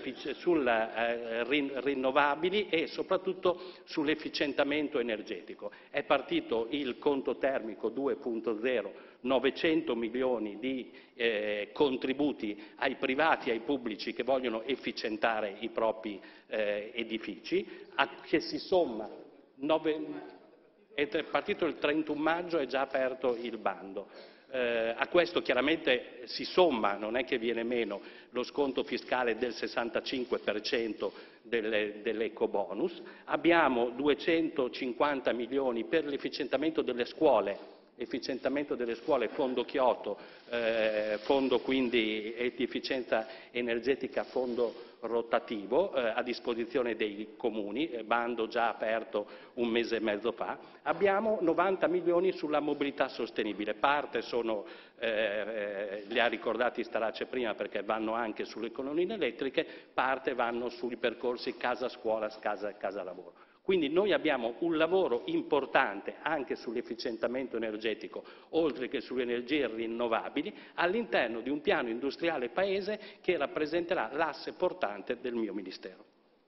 eh, rinnovabili e soprattutto sull'efficientamento energetico. È partito il conto termico due punto zero, novecento milioni di eh, contributi ai privati e ai pubblici che vogliono efficientare i propri eh, edifici, a, che si somma Nove, è partito il trentuno maggio, è già aperto il bando. Eh, a questo chiaramente si somma, non è che viene meno, lo sconto fiscale del sessantacinque per cento delle, dell'ecobonus. Abbiamo duecentocinquanta milioni per l'efficientamento delle scuole, efficientamento delle scuole, fondo Kyoto, eh, fondo quindi di efficienza energetica, fondo rotativo eh, a disposizione dei comuni, eh, bando già aperto un mese e mezzo fa. Abbiamo novanta milioni sulla mobilità sostenibile, parte sono, eh, eh, li ha ricordati Starace prima perché vanno anche sulle colonnine elettriche, parte vanno sui percorsi casa-scuola, casa-lavoro. Quindi noi abbiamo un lavoro importante anche sull'efficientamento energetico, oltre che sulle energie rinnovabili, all'interno di un piano industriale paese che rappresenterà l'asse portante del mio Ministero.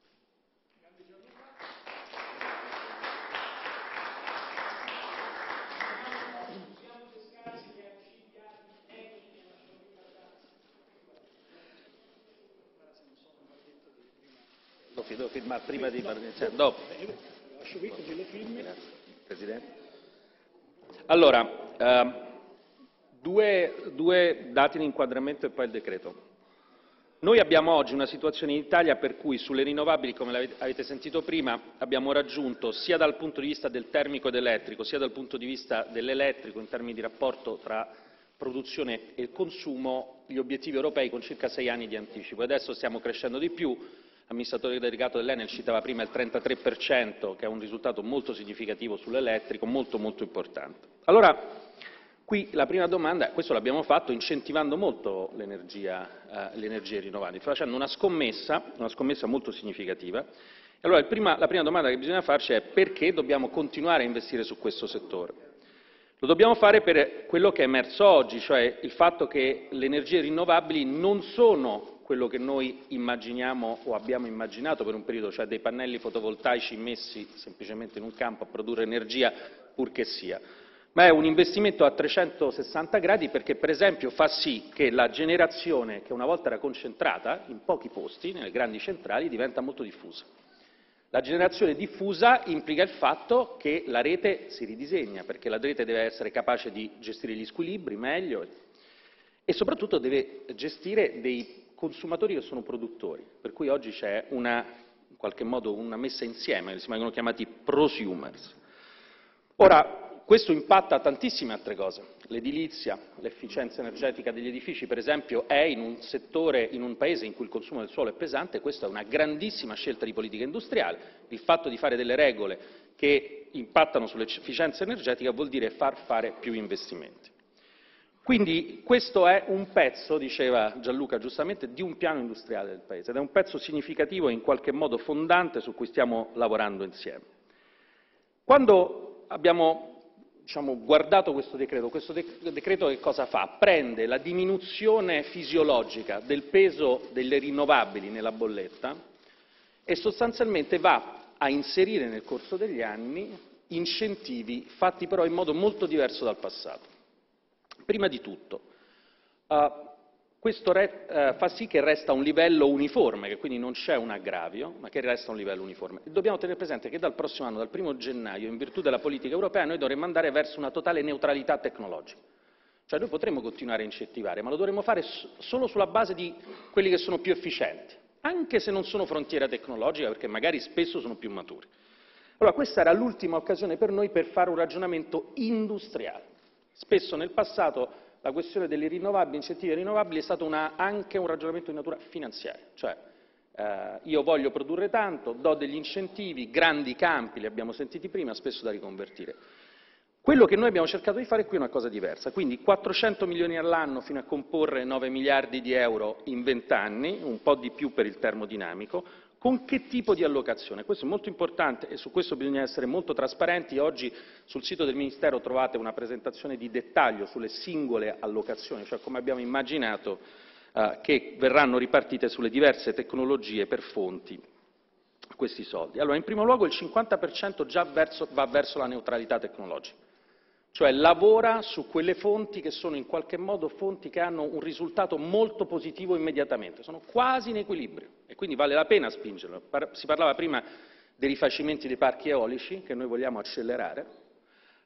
Lo devo firmare prima di iniziare, dopo. Presidente. Allora, eh, due, due dati di inquadramento e poi il decreto. Noi abbiamo oggi una situazione in Italia per cui sulle rinnovabili, come avete sentito prima, abbiamo raggiunto sia dal punto di vista del termico ed elettrico, sia dal punto di vista dell'elettrico in termini di rapporto tra produzione e consumo, gli obiettivi europei con circa sei anni di anticipo. Adesso stiamo crescendo di più. L'amministratore delegato dell'Enel citava prima il trentatré per cento, che è un risultato molto significativo sull'elettrico, molto molto importante. Allora, qui la prima domanda, questo l'abbiamo fatto incentivando molto l'energia, eh, le energie rinnovabili, facendo una scommessa, una scommessa molto significativa. E allora il prima, la prima domanda che bisogna farci è perché dobbiamo continuare a investire su questo settore. Lo dobbiamo fare per quello che è emerso oggi, cioè il fatto che le energie rinnovabili non sono quello che noi immaginiamo o abbiamo immaginato per un periodo, cioè dei pannelli fotovoltaici messi semplicemente in un campo a produrre energia purché sia, ma è un investimento a trecentosessanta gradi perché per esempio fa sì che la generazione che una volta era concentrata in pochi posti, nelle grandi centrali, diventa molto diffusa. La generazione diffusa implica il fatto che la rete si ridisegna, perché la rete deve essere capace di gestire gli squilibri meglio e soprattutto deve gestire dei consumatori che sono produttori, per cui oggi c'è una, in qualche modo una messa insieme, si vengono chiamati prosumers. Ora, questo impatta tantissime altre cose, l'edilizia, l'efficienza energetica degli edifici, per esempio, è in un settore, in un paese in cui il consumo del suolo è pesante, questa è una grandissima scelta di politica industriale, il fatto di fare delle regole che impattano sull'efficienza energetica vuol dire far fare più investimenti. Quindi questo è un pezzo, diceva Gianluca giustamente, di un piano industriale del Paese ed è un pezzo significativo e in qualche modo fondante su cui stiamo lavorando insieme. Quando abbiamo diciamo, guardato questo decreto, questo decreto che cosa fa? Prende la diminuzione fisiologica del peso delle rinnovabili nella bolletta e sostanzialmente va a inserire nel corso degli anni incentivi fatti però in modo molto diverso dal passato. Prima di tutto, uh, questo re, uh, fa sì che resta un livello uniforme, che quindi non c'è un aggravio, ma che resta un livello uniforme. E dobbiamo tenere presente che dal prossimo anno, dal primo gennaio, in virtù della politica europea, noi dovremmo andare verso una totale neutralità tecnologica. Cioè noi potremmo continuare a incentivare, ma lo dovremmo fare solo sulla base di quelli che sono più efficienti, anche se non sono frontiera tecnologica, perché magari spesso sono più maturi. Allora questa era l'ultima occasione per noi per fare un ragionamento industriale. Spesso nel passato la questione delle rinnovabili, incentivi rinnovabili, è stato una, anche un ragionamento di natura finanziaria, cioè eh, io voglio produrre tanto, do degli incentivi, grandi campi, li abbiamo sentiti prima, spesso da riconvertire. Quello che noi abbiamo cercato di fare qui è una cosa diversa, quindi quattrocento milioni all'anno fino a comporre nove miliardi di euro in vent'anni, un po' di più per il termodinamico. Con che tipo di allocazione? Questo è molto importante e su questo bisogna essere molto trasparenti. Oggi sul sito del Ministero trovate una presentazione di dettaglio sulle singole allocazioni, cioè come abbiamo immaginato eh, che verranno ripartite sulle diverse tecnologie per fonti questi soldi. Allora, in primo luogo il cinquanta per cento già verso, va verso la neutralità tecnologica, cioè lavora su quelle fonti che sono in qualche modo fonti che hanno un risultato molto positivo immediatamente, sono quasi in equilibrio e quindi vale la pena spingerlo. Si parlava prima dei rifacimenti dei parchi eolici che noi vogliamo accelerare,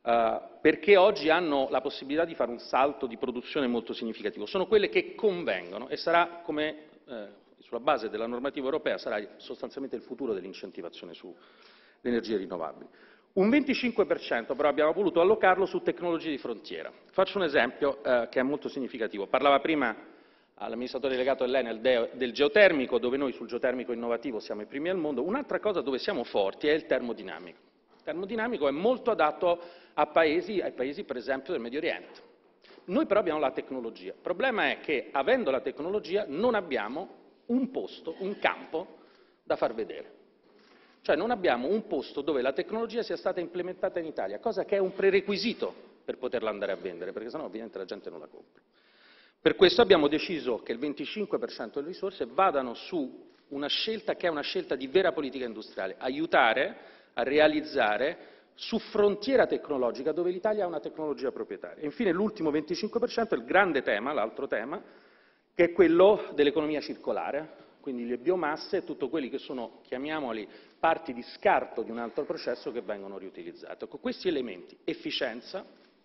eh, perché oggi hanno la possibilità di fare un salto di produzione molto significativo. Sono quelle che convengono e sarà, come eh, sulla base della normativa europea, sarà sostanzialmente il futuro dell'incentivazione sulle energie rinnovabili. Un venticinque per cento però abbiamo voluto allocarlo su tecnologie di frontiera. Faccio un esempio eh, che è molto significativo. Parlava prima all'amministratore delegato dell'Enel del geotermico, dove noi sul geotermico innovativo siamo i primi al mondo. Un'altra cosa dove siamo forti è il termodinamico. Il termodinamico è molto adatto a paesi, ai paesi per esempio del Medio Oriente. Noi però abbiamo la tecnologia. Il problema è che avendo la tecnologia non abbiamo un posto, un campo da far vedere. Cioè non abbiamo un posto dove la tecnologia sia stata implementata in Italia, cosa che è un prerequisito per poterla andare a vendere, perché sennò ovviamente la gente non la compra. Per questo abbiamo deciso che il venticinque per cento delle risorse vadano su una scelta che è una scelta di vera politica industriale, aiutare a realizzare su frontiera tecnologica dove l'Italia ha una tecnologia proprietaria. E infine l'ultimo venticinque per cento è il grande tema, l'altro tema, che è quello dell'economia circolare, quindi le biomasse e tutto quelli che sono, chiamiamoli, parti di scarto di un altro processo che vengono riutilizzate. Con questi elementi, efficienza,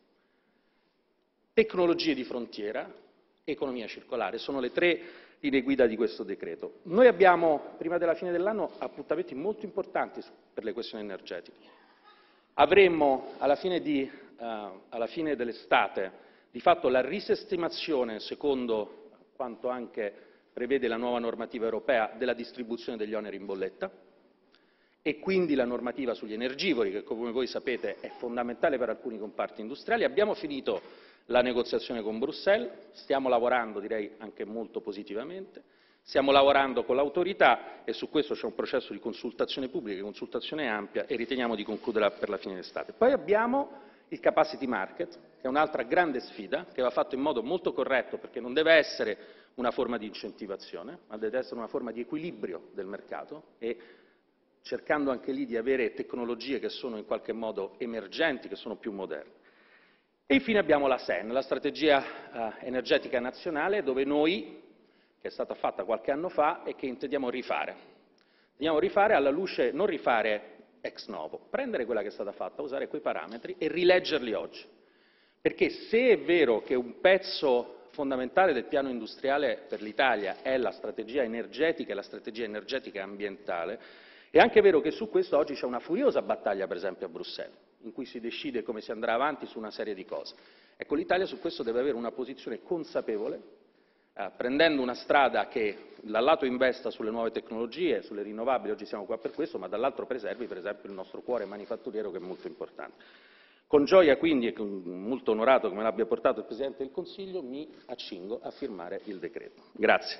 tecnologie di frontiera, economia circolare, sono le tre linee guida di questo decreto. Noi abbiamo, prima della fine dell'anno, appuntamenti molto importanti per le questioni energetiche. Avremmo, alla fine, di, uh, alla fine dell'estate, di fatto la risestimazione, secondo quanto anche prevede la nuova normativa europea, della distribuzione degli oneri in bolletta, e quindi la normativa sugli energivori, che come voi sapete è fondamentale per alcuni comparti industriali. Abbiamo finito la negoziazione con Bruxelles, stiamo lavorando, direi anche molto positivamente, stiamo lavorando con l'autorità e su questo c'è un processo di consultazione pubblica, consultazione ampia, e riteniamo di concluderla per la fine dell'estate. Poi abbiamo il capacity market, che è un'altra grande sfida, che va fatto in modo molto corretto, perché non deve essere una forma di incentivazione, ma deve essere una forma di equilibrio del mercato, e cercando anche lì di avere tecnologie che sono in qualche modo emergenti, che sono più moderne. E infine abbiamo la S E N, la strategia eh, energetica nazionale, dove noi, che è stata fatta qualche anno fa e che intendiamo rifare. Intendiamo rifare alla luce, non rifare ex novo, prendere quella che è stata fatta, usare quei parametri e rileggerli oggi. Perché se è vero che un pezzo fondamentale del piano industriale per l'Italia è la strategia energetica e la strategia energetica ambientale, è anche vero che su questo oggi c'è una furiosa battaglia, per esempio a Bruxelles, in cui si decide come si andrà avanti su una serie di cose. Ecco, l'Italia su questo deve avere una posizione consapevole, eh, prendendo una strada che dal lato investa sulle nuove tecnologie, sulle rinnovabili, oggi siamo qua per questo, ma dall'altro preservi per esempio il nostro cuore manifatturiero, che è molto importante. Con gioia quindi, e molto onorato che me l'abbia portato il Presidente del Consiglio, mi accingo a firmare il decreto. Grazie.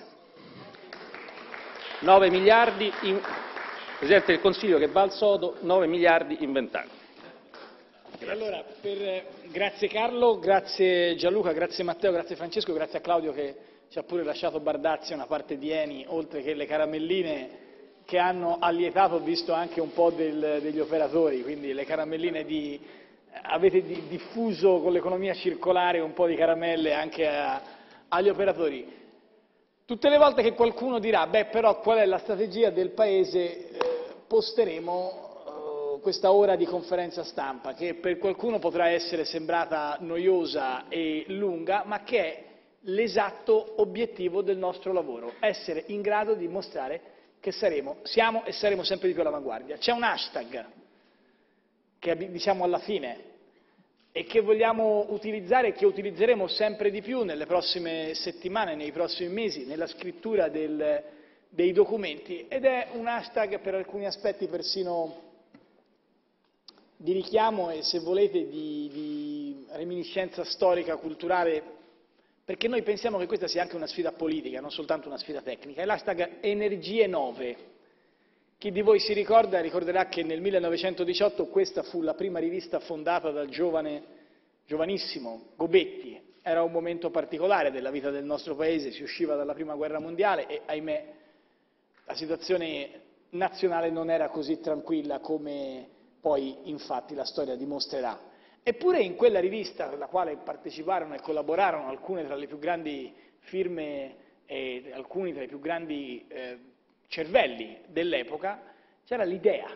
nove miliardi in... Presidente del Consiglio che va al sodo, nove miliardi in vent'anni. Allora, per... grazie Carlo, grazie Gianluca, grazie Matteo, grazie Francesco, grazie a Claudio che ci ha pure lasciato Bardazzi una parte di Eni, oltre che le caramelline che hanno allietato, visto anche un po' del, degli operatori, quindi le caramelline di... avete di, diffuso con l'economia circolare un po' di caramelle anche a, agli operatori. Tutte le volte che qualcuno dirà, beh però qual è la strategia del Paese, eh, posteremo eh, questa ora di conferenza stampa, che per qualcuno potrà essere sembrata noiosa e lunga, ma che è l'esatto obiettivo del nostro lavoro, essere in grado di mostrare che saremo, siamo e saremo sempre di più all'avanguardia. C'è un hashtag che diciamo alla fine e che vogliamo utilizzare e che utilizzeremo sempre di più nelle prossime settimane, nei prossimi mesi, nella scrittura del, dei documenti, ed è un hashtag per alcuni aspetti persino di richiamo e, se volete, di, di reminiscenza storica, culturale, perché noi pensiamo che questa sia anche una sfida politica, non soltanto una sfida tecnica. È l'hashtag Energie Nove. Chi di voi si ricorda, ricorderà che nel millenovecentodiciotto questa fu la prima rivista fondata dal giovane, giovanissimo Gobetti. Era un momento particolare della vita del nostro Paese, si usciva dalla Prima Guerra Mondiale e, ahimè, la situazione nazionale non era così tranquilla come poi, infatti, la storia dimostrerà. Eppure in quella rivista, alla quale parteciparono e collaborarono alcune tra le più grandi firme e alcuni tra i più grandi eh, cervelli dell'epoca, c'era l'idea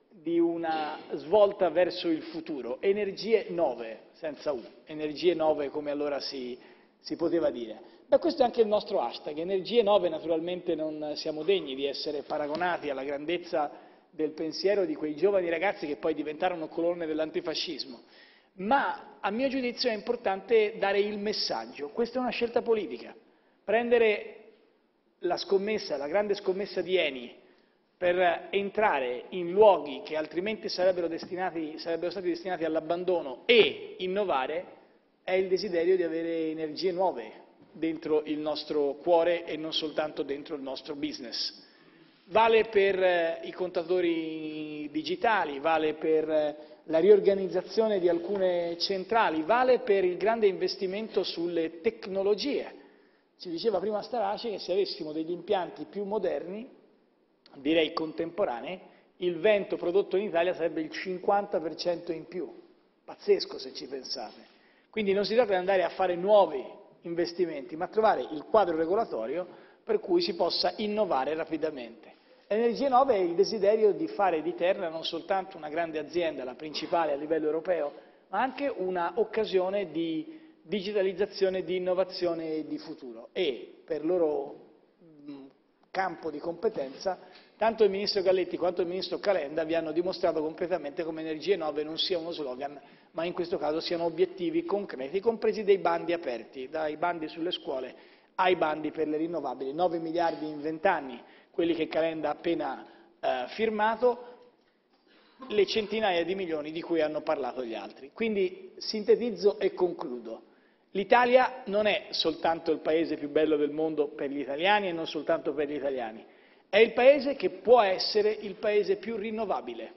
di una svolta verso il futuro, energie nuove, senza U, energie nuove come allora si, si poteva dire. Beh, questo è anche il nostro hashtag, energie nuove. Naturalmente non siamo degni di essere paragonati alla grandezza del pensiero di quei giovani ragazzi che poi diventarono colonne dell'antifascismo, ma a mio giudizio è importante dare il messaggio, questa è una scelta politica, prendere la scommessa, la grande scommessa di Eni, per entrare in luoghi che altrimenti sarebbero, destinati, sarebbero stati destinati all'abbandono e innovare, è il desiderio di avere energie nuove dentro il nostro cuore e non soltanto dentro il nostro business. Vale per i contatori digitali, vale per la riorganizzazione di alcune centrali, vale per il grande investimento sulle tecnologie. Ci diceva prima Starace che se avessimo degli impianti più moderni, direi contemporanei, il vento prodotto in Italia sarebbe il cinquanta per cento in più. Pazzesco se ci pensate. Quindi non si tratta di andare a fare nuovi investimenti, ma trovare il quadro regolatorio per cui si possa innovare rapidamente. Energie Nuove è il desiderio di fare di Terna non soltanto una grande azienda, la principale a livello europeo, ma anche un'occasione di digitalizzazione, di innovazione e di futuro. E per loro campo di competenza, tanto il Ministro Galletti quanto il Ministro Calenda vi hanno dimostrato completamente come energie nuove non sia uno slogan, ma in questo caso siano obiettivi concreti, compresi dei bandi aperti, dai bandi sulle scuole ai bandi per le rinnovabili, nove miliardi in vent'anni, quelli che Calenda ha appena eh, firmato, le centinaia di milioni di cui hanno parlato gli altri. Quindi sintetizzo e concludo. L'Italia non è soltanto il paese più bello del mondo per gli italiani e non soltanto per gli italiani, è il paese che può essere il paese più rinnovabile,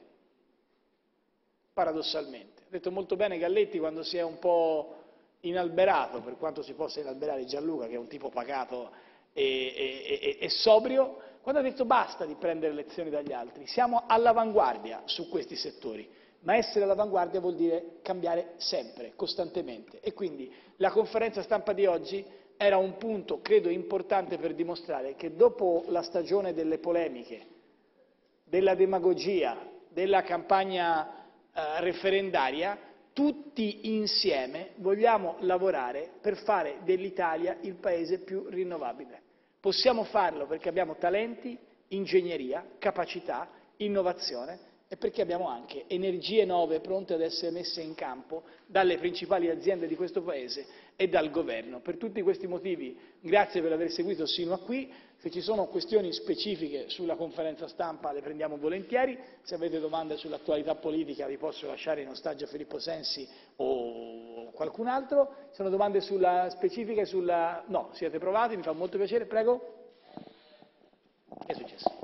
paradossalmente. Ha detto molto bene Galletti quando si è un po' inalberato, per quanto si possa inalberare Gianluca, che è un tipo pacato e, e, e, e sobrio, quando ha detto basta di prendere lezioni dagli altri, siamo all'avanguardia su questi settori. Ma essere all'avanguardia vuol dire cambiare sempre, costantemente. E quindi la conferenza stampa di oggi era un punto, credo, importante per dimostrare che dopo la stagione delle polemiche, della demagogia, della campagna eh, referendaria, tutti insieme vogliamo lavorare per fare dell'Italia il paese più rinnovabile. Possiamo farlo perché abbiamo talenti, ingegneria, capacità, innovazione, e perché abbiamo anche energie nuove pronte ad essere messe in campo dalle principali aziende di questo Paese e dal Governo. Per tutti questi motivi grazie per aver seguito sino a qui, se ci sono questioni specifiche sulla conferenza stampa le prendiamo volentieri, se avete domande sull'attualità politica vi posso lasciare in ostaggio Filippo Sensi o qualcun altro, se sono domande sulla specifica sulla... no, siete provati, mi fa molto piacere, prego. Che è successo?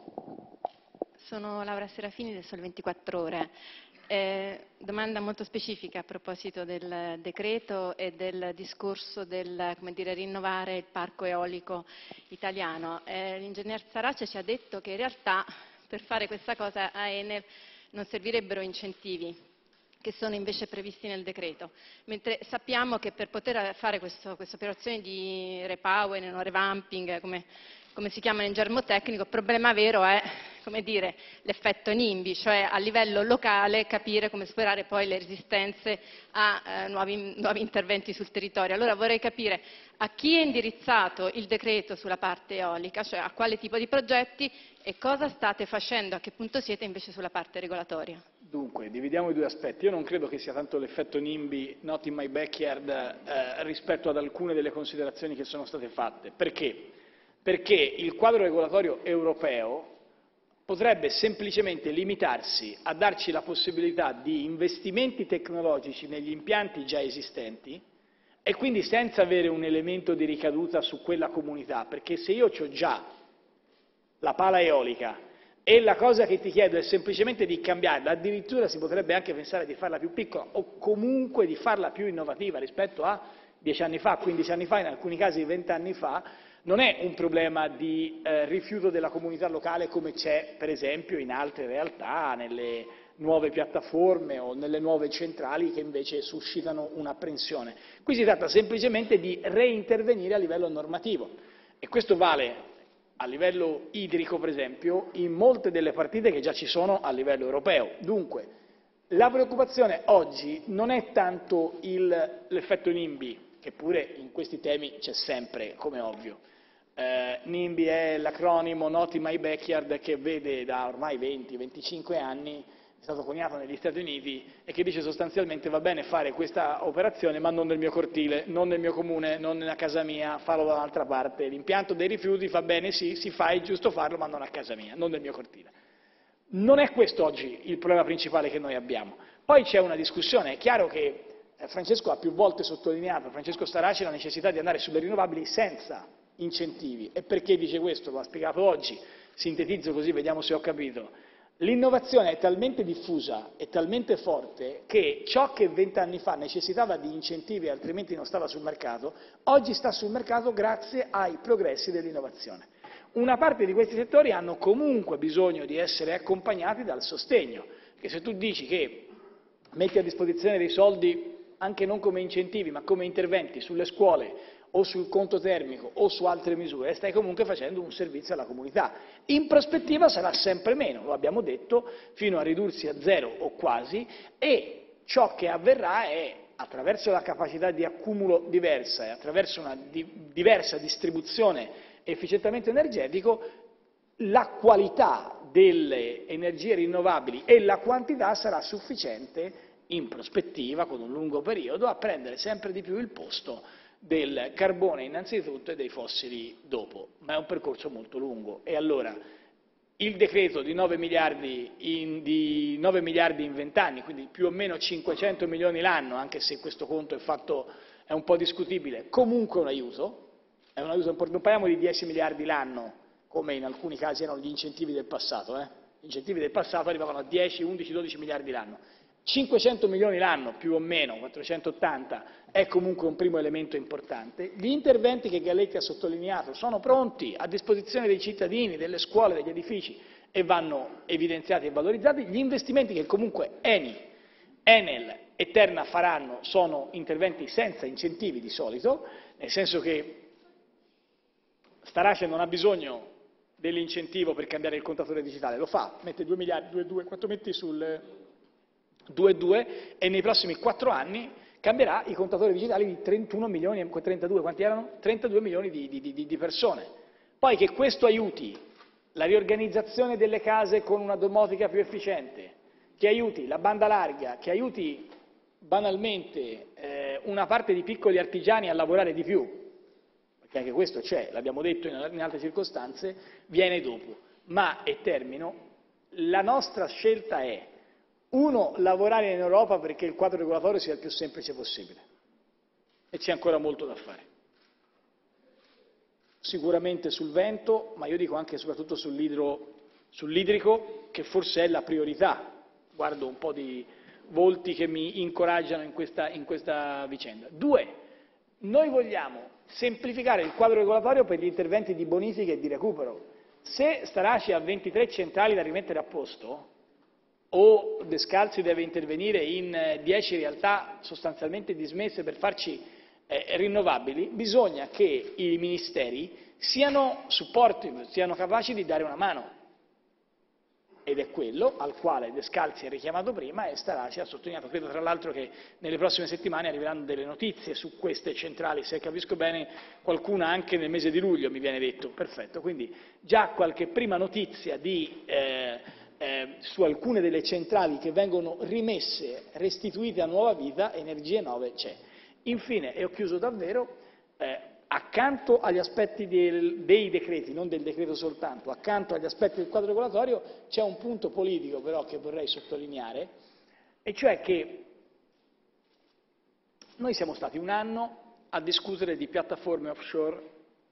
Sono Laura Serafini del Sole ventiquattro Ore. Eh, domanda molto specifica a proposito del decreto e del discorso del, come dire, rinnovare il parco eolico italiano. Eh, l'ingegner Starace ci ha detto che in realtà per fare questa cosa a Enel non servirebbero incentivi, che sono invece previsti nel decreto, mentre sappiamo che per poter fare questa operazione di repowering o revamping, come, come si chiama in germo tecnico, il problema vero è, come dire, l'effetto NIMBY, cioè a livello locale capire come superare poi le resistenze a eh, nuovi, nuovi interventi sul territorio. Allora vorrei capire a chi è indirizzato il decreto sulla parte eolica, cioè a quale tipo di progetti e cosa state facendo, a che punto siete invece sulla parte regolatoria. Dunque, dividiamo i due aspetti. Io non credo che sia tanto l'effetto NIMBY, not in my backyard, eh, rispetto ad alcune delle considerazioni che sono state fatte. Perché? Perché il quadro regolatorio europeo potrebbe semplicemente limitarsi a darci la possibilità di investimenti tecnologici negli impianti già esistenti e quindi senza avere un elemento di ricaduta su quella comunità, perché se io ho già la pala eolica e la cosa che ti chiedo è semplicemente di cambiarla, addirittura si potrebbe anche pensare di farla più piccola o comunque di farla più innovativa rispetto a dieci anni fa, quindici anni fa, in alcuni casi venti anni fa, non è un problema di eh, rifiuto della comunità locale come c'è per esempio in altre realtà, nelle nuove piattaforme o nelle nuove centrali che invece suscitano un'apprensione. Qui si tratta semplicemente di reintervenire a livello normativo e questo vale a livello idrico, per esempio, in molte delle partite che già ci sono a livello europeo. Dunque, la preoccupazione oggi non è tanto l'effetto NIMBY, che pure in questi temi c'è sempre, come ovvio. Eh, NIMBY è l'acronimo Not in my backyard, che vede da ormai venti venticinque anni, è stato coniato negli Stati Uniti, e che dice sostanzialmente: va bene fare questa operazione ma non nel mio cortile, non nel mio comune, non nella casa mia, farlo da un'altra parte. L'impianto dei rifiuti va bene, sì, si fa, è giusto farlo, ma non a casa mia, non nel mio cortile. Non è questo oggi il problema principale che noi abbiamo. Poi c'è una discussione, è chiaro che Francesco ha più volte sottolineato, Francesco Starace, la necessità di andare sulle rinnovabili senza incentivi. E perché dice questo? Lo ha spiegato oggi, sintetizzo così vediamo se ho capito. L'innovazione è talmente diffusa e talmente forte che ciò che vent'anni fa necessitava di incentivi e altrimenti non stava sul mercato, oggi sta sul mercato grazie ai progressi dell'innovazione. Una parte di questi settori hanno comunque bisogno di essere accompagnati dal sostegno, perché se tu dici che metti a disposizione dei soldi anche non come incentivi ma come interventi sulle scuole o sul conto termico o su altre misure, stai comunque facendo un servizio alla comunità. In prospettiva sarà sempre meno, lo abbiamo detto, fino a ridursi a zero o quasi, e ciò che avverrà è, attraverso la capacità di accumulo diversa e attraverso una di, diversa distribuzione e efficientamento energetico, la qualità delle energie rinnovabili e la quantità sarà sufficiente in prospettiva, con un lungo periodo, a prendere sempre di più il posto del carbone innanzitutto e dei fossili dopo, ma è un percorso molto lungo. E allora il decreto di nove miliardi in, di nove miliardi in vent'anni, quindi più o meno cinquecento milioni l'anno, anche se questo conto è, fatto, è un po' discutibile, comunque un aiuto, è un aiuto importante. Non parliamo di dieci miliardi l'anno, come in alcuni casi erano gli incentivi del passato, eh? Gli incentivi del passato arrivavano a dieci, undici, dodici miliardi l'anno. cinquecento milioni l'anno, più o meno, quattrocentottanta, è comunque un primo elemento importante. Gli interventi che Galletti ha sottolineato sono pronti, a disposizione dei cittadini, delle scuole, degli edifici, e vanno evidenziati e valorizzati. Gli investimenti che comunque Eni, Enel e Terna faranno sono interventi senza incentivi di solito, nel senso che Starace non ha bisogno dell'incentivo per cambiare il contatore digitale, lo fa, mette due miliardi, due, due, quattro metti sul due virgola due e nei prossimi quattro anni cambierà i contatori digitali di trentuno milioni, trentadue, quanti erano? trentadue milioni di, di, di, di persone. Poi che questo aiuti la riorganizzazione delle case con una domotica più efficiente, che aiuti la banda larga, che aiuti banalmente eh, una parte di piccoli artigiani a lavorare di più, perché anche questo c'è, l'abbiamo detto in, in altre circostanze, viene dopo. Ma, e termino, la nostra scelta è: uno, lavorare in Europa perché il quadro regolatorio sia il più semplice possibile, e c'è ancora molto da fare. Sicuramente sul vento, ma io dico anche e soprattutto sull'idrico, che forse è la priorità. Guardo un po' di volti che mi incoraggiano in questa, in questa vicenda. Due, noi vogliamo semplificare il quadro regolatorio per gli interventi di bonifica e di recupero. Se Starace ha ventitré centrali da rimettere a posto, o Descalzi deve intervenire in dieci realtà sostanzialmente dismesse per farci eh, rinnovabili, bisogna che i ministeri siano supportive, siano capaci di dare una mano. Ed è quello al quale Descalzi ha richiamato prima e Starace ha sottolineato. Credo tra l'altro che nelle prossime settimane arriveranno delle notizie su queste centrali, se capisco bene qualcuna anche nel mese di luglio, mi viene detto. Perfetto, quindi già qualche prima notizia di... Eh, Eh, su alcune delle centrali che vengono rimesse, restituite a nuova vita, Energie nuove c'è. Infine, e ho chiuso davvero, eh, accanto agli aspetti del, dei decreti, non del decreto soltanto, accanto agli aspetti del quadro regolatorio c'è un punto politico però che vorrei sottolineare, e cioè che noi siamo stati un anno a discutere di piattaforme offshore,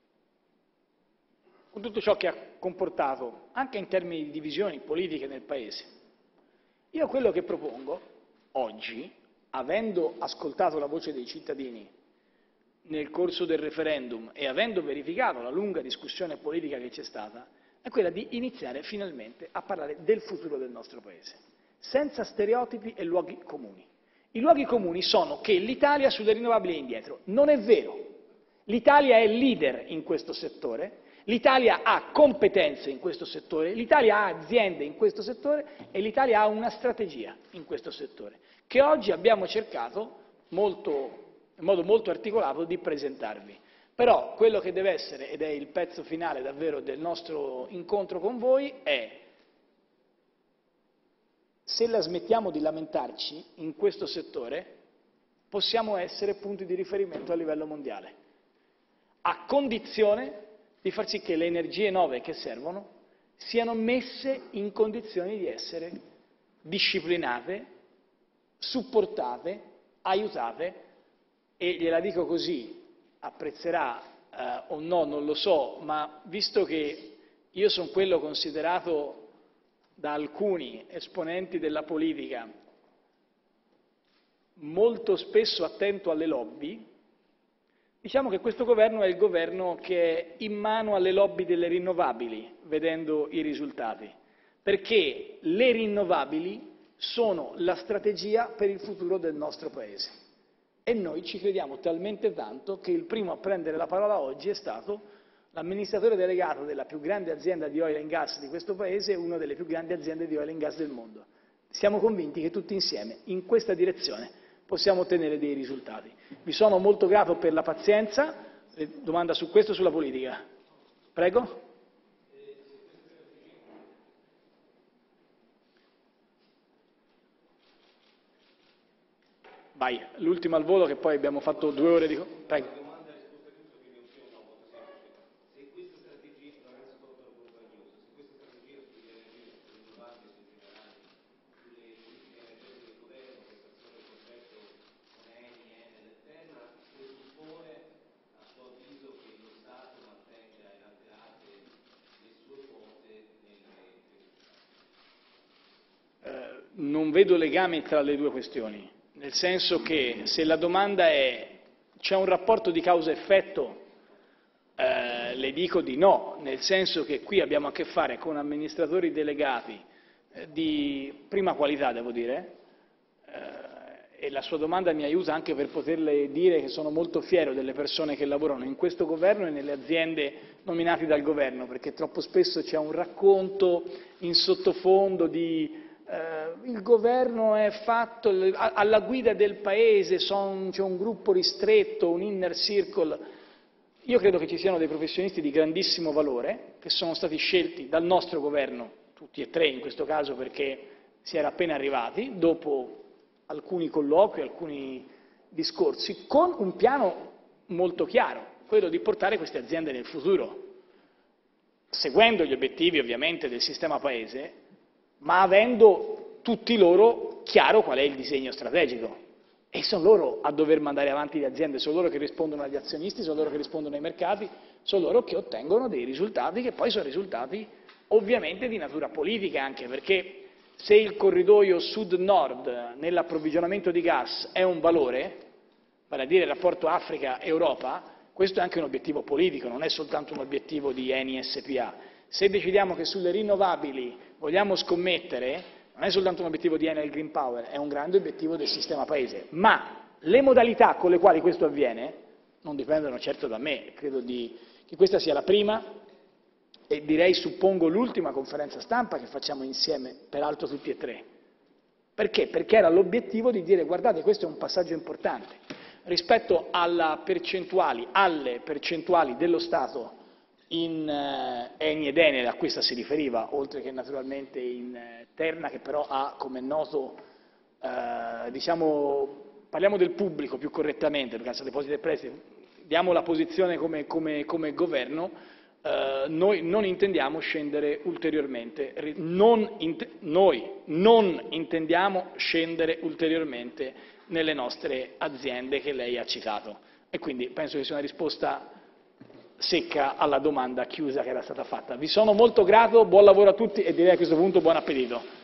con tutto ciò che ha comportato, anche in termini di divisioni politiche nel Paese. Io quello che propongo oggi, avendo ascoltato la voce dei cittadini nel corso del referendum e avendo verificato la lunga discussione politica che c'è stata, è quella di iniziare finalmente a parlare del futuro del nostro Paese, senza stereotipi e luoghi comuni. I luoghi comuni sono che l'Italia sulle rinnovabili è indietro. Non è vero. L'Italia è leader in questo settore. L'Italia ha competenze in questo settore, l'Italia ha aziende in questo settore e l'Italia ha una strategia in questo settore, che oggi abbiamo cercato molto, in modo molto articolato di presentarvi. Però quello che deve essere, ed è il pezzo finale davvero del nostro incontro con voi, è: se la smettiamo di lamentarci in questo settore, possiamo essere punti di riferimento a livello mondiale, a condizione di far sì che le energie nuove che servono siano messe in condizioni di essere disciplinate, supportate, aiutate, e gliela dico così, apprezzerà eh, o no, non lo so, ma visto che io sono quello considerato da alcuni esponenti della politica molto spesso attento alle lobby, diciamo che questo governo è il governo che è in mano alle lobby delle rinnovabili, vedendo i risultati, perché le rinnovabili sono la strategia per il futuro del nostro Paese e noi ci crediamo talmente tanto che il primo a prendere la parola oggi è stato l'amministratore delegato della più grande azienda di oil and gas di questo Paese e una delle più grandi aziende di oil and gas del mondo. Siamo convinti che tutti insieme, in questa direzione, possiamo ottenere dei risultati. Vi sono molto grato per la pazienza. Domanda su questo o sulla politica? Prego. Vai, l'ultima al volo che poi abbiamo fatto due ore di... Prego. Non vedo legame tra le due questioni, nel senso che se la domanda è c'è un rapporto di causa-effetto, eh, le dico di no, nel senso che qui abbiamo a che fare con amministratori delegati eh, di prima qualità, devo dire, eh, e la sua domanda mi aiuta anche per poterle dire che sono molto fiero delle persone che lavorano in questo governo e nelle aziende nominate dal governo, perché troppo spesso c'è un racconto in sottofondo di Uh, il governo è fatto alla guida del paese, c'è un gruppo ristretto, un inner circle. Io credo che ci siano dei professionisti di grandissimo valore che sono stati scelti dal nostro governo, tutti e tre in questo caso perché si era appena arrivati, dopo alcuni colloqui, alcuni discorsi, con un piano molto chiaro, quello di portare queste aziende nel futuro, seguendo gli obiettivi ovviamente del sistema paese, ma avendo tutti loro chiaro qual è il disegno strategico. E sono loro a dover mandare avanti le aziende, sono loro che rispondono agli azionisti, sono loro che rispondono ai mercati, sono loro che ottengono dei risultati che poi sono risultati ovviamente di natura politica, anche perché se il corridoio sud-nord nell'approvvigionamento di gas è un valore, vale a dire il rapporto Africa-Europa, questo è anche un obiettivo politico, non è soltanto un obiettivo di Eni S P A. Se decidiamo che sulle rinnovabili vogliamo scommettere, non è soltanto un obiettivo di Enel Green Power, è un grande obiettivo del sistema paese, ma le modalità con le quali questo avviene non dipendono certo da me, credo di, che questa sia la prima e direi, suppongo, l'ultima conferenza stampa che facciamo insieme, peraltro tutti e tre. Perché? Perché era l'obiettivo di dire guardate, questo è un passaggio importante rispetto alla percentuali, alle percentuali dello Stato in eh, Eni ed Enel, a questa si riferiva, oltre che naturalmente in eh, Terna, che però ha, come è noto, eh, diciamo, parliamo del pubblico più correttamente, perché Cassa Depositi e Prestiti, diamo la posizione come, come, come governo, eh, noi non intendiamo scendere ulteriormente, non int- noi non intendiamo scendere ulteriormente nelle nostre aziende che lei ha citato. E quindi penso che sia una risposta secca alla domanda chiusa che era stata fatta. Vi sono molto grato, buon lavoro a tutti e direi a questo punto buon appetito.